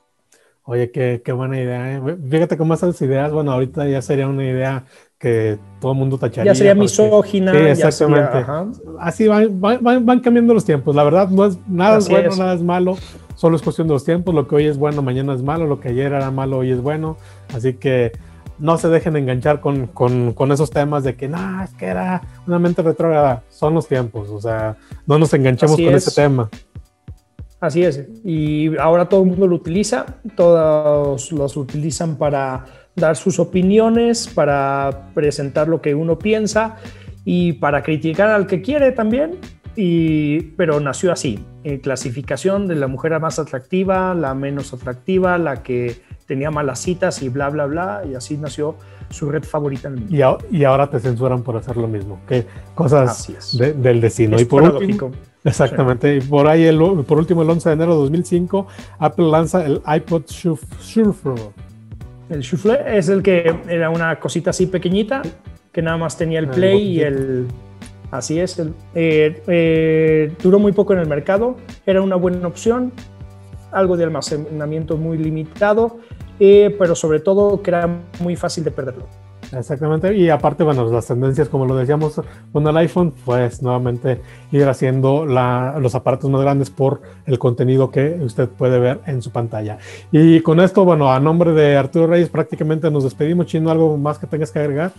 Oye, qué, qué buena idea, ¿eh? Fíjate cómo esas ideas, bueno, ahorita ya sería una idea que todo el mundo tacharía. Ya sería misógina. Sí, exactamente. Ya sería, así van, van, van cambiando los tiempos. La verdad, no es nada es bueno, es. nada es malo. Solo es cuestión de los tiempos. Lo que hoy es bueno, mañana es malo. Lo que ayer era malo, hoy es bueno. Así que no se dejen enganchar con, con, con esos temas de que no, es que era una mente retrógrada. Son los tiempos. O sea, no nos enganchemos así con es. ese tema. Así es. Y ahora todo el mundo lo utiliza. Todos los utilizan para dar sus opiniones, para presentar lo que uno piensa y para criticar al que quiere también. Y, pero nació así, en clasificación de la mujer más atractiva, la menos atractiva, la que tenía malas citas y bla, bla, bla, y así nació su red favorita en el mundo. Y, a, y ahora te censuran por hacer lo mismo, que cosas de, del destino. Es y por paradójico. Último, exactamente, sí. Y por ahí, el, por último, el once de enero de dos mil cinco, Apple lanza el iPod Shuffle. El Shuffle es el que era una cosita así pequeñita, que nada más tenía el Play el y el... Así es, el, eh, eh, duró muy poco en el mercado, era una buena opción, algo de almacenamiento muy limitado, eh, pero sobre todo que era muy fácil de perderlo. Exactamente, y aparte, bueno, las tendencias, como lo decíamos con el iPhone, pues nuevamente ir haciendo la, los aparatos más grandes por el contenido que usted puede ver en su pantalla. Y con esto, bueno, a nombre de Arturo Reyes, prácticamente nos despedimos. Chino, ¿algo más que tengas que agregar?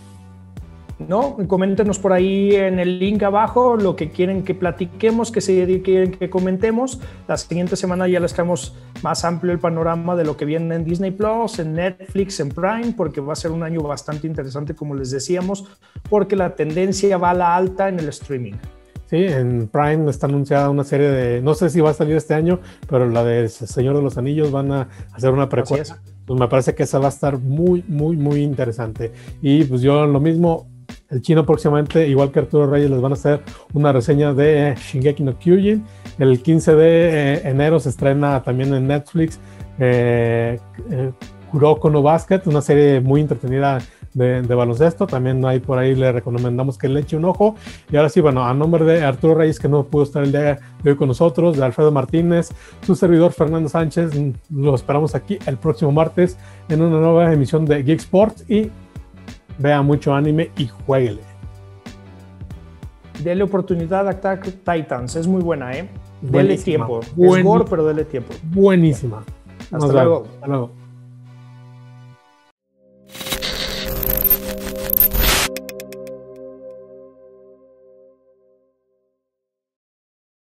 No, coméntenos por ahí en el link abajo lo que quieren que platiquemos, que se quieren que comentemos. La siguiente semana ya les traemos más amplio el panorama de lo que viene en Disney Plus, en Netflix, en Prime, porque va a ser un año bastante interesante, como les decíamos, porque la tendencia va a la alta en el streaming. Sí, en Prime está anunciada una serie de, no sé si va a salir este año, pero la de Señor de los Anillos van a hacer una precuela. Pues me parece que esa va a estar muy, muy, muy interesante. Y pues yo lo mismo. El Chino próximamente, igual que Arturo Reyes, les van a hacer una reseña de Shingeki no Kyojin. El quince de enero se estrena también en Netflix eh, eh, Kuroko no Basket, una serie muy entretenida de, de baloncesto. También ahí por ahí le recomendamos que le eche un ojo. Y ahora sí, bueno, a nombre de Arturo Reyes, que no pudo estar el día de hoy con nosotros, de Alfredo Martínez, su servidor Fernando Sánchez, lo esperamos aquí el próximo martes en una nueva emisión de Geek Sports y vea mucho anime y jueguele. Dele oportunidad a Attack Titans, es muy buena, ¿eh? Dele tiempo. Buen... Es gore, pero dele tiempo. Buenísima. Hasta luego. Hasta luego.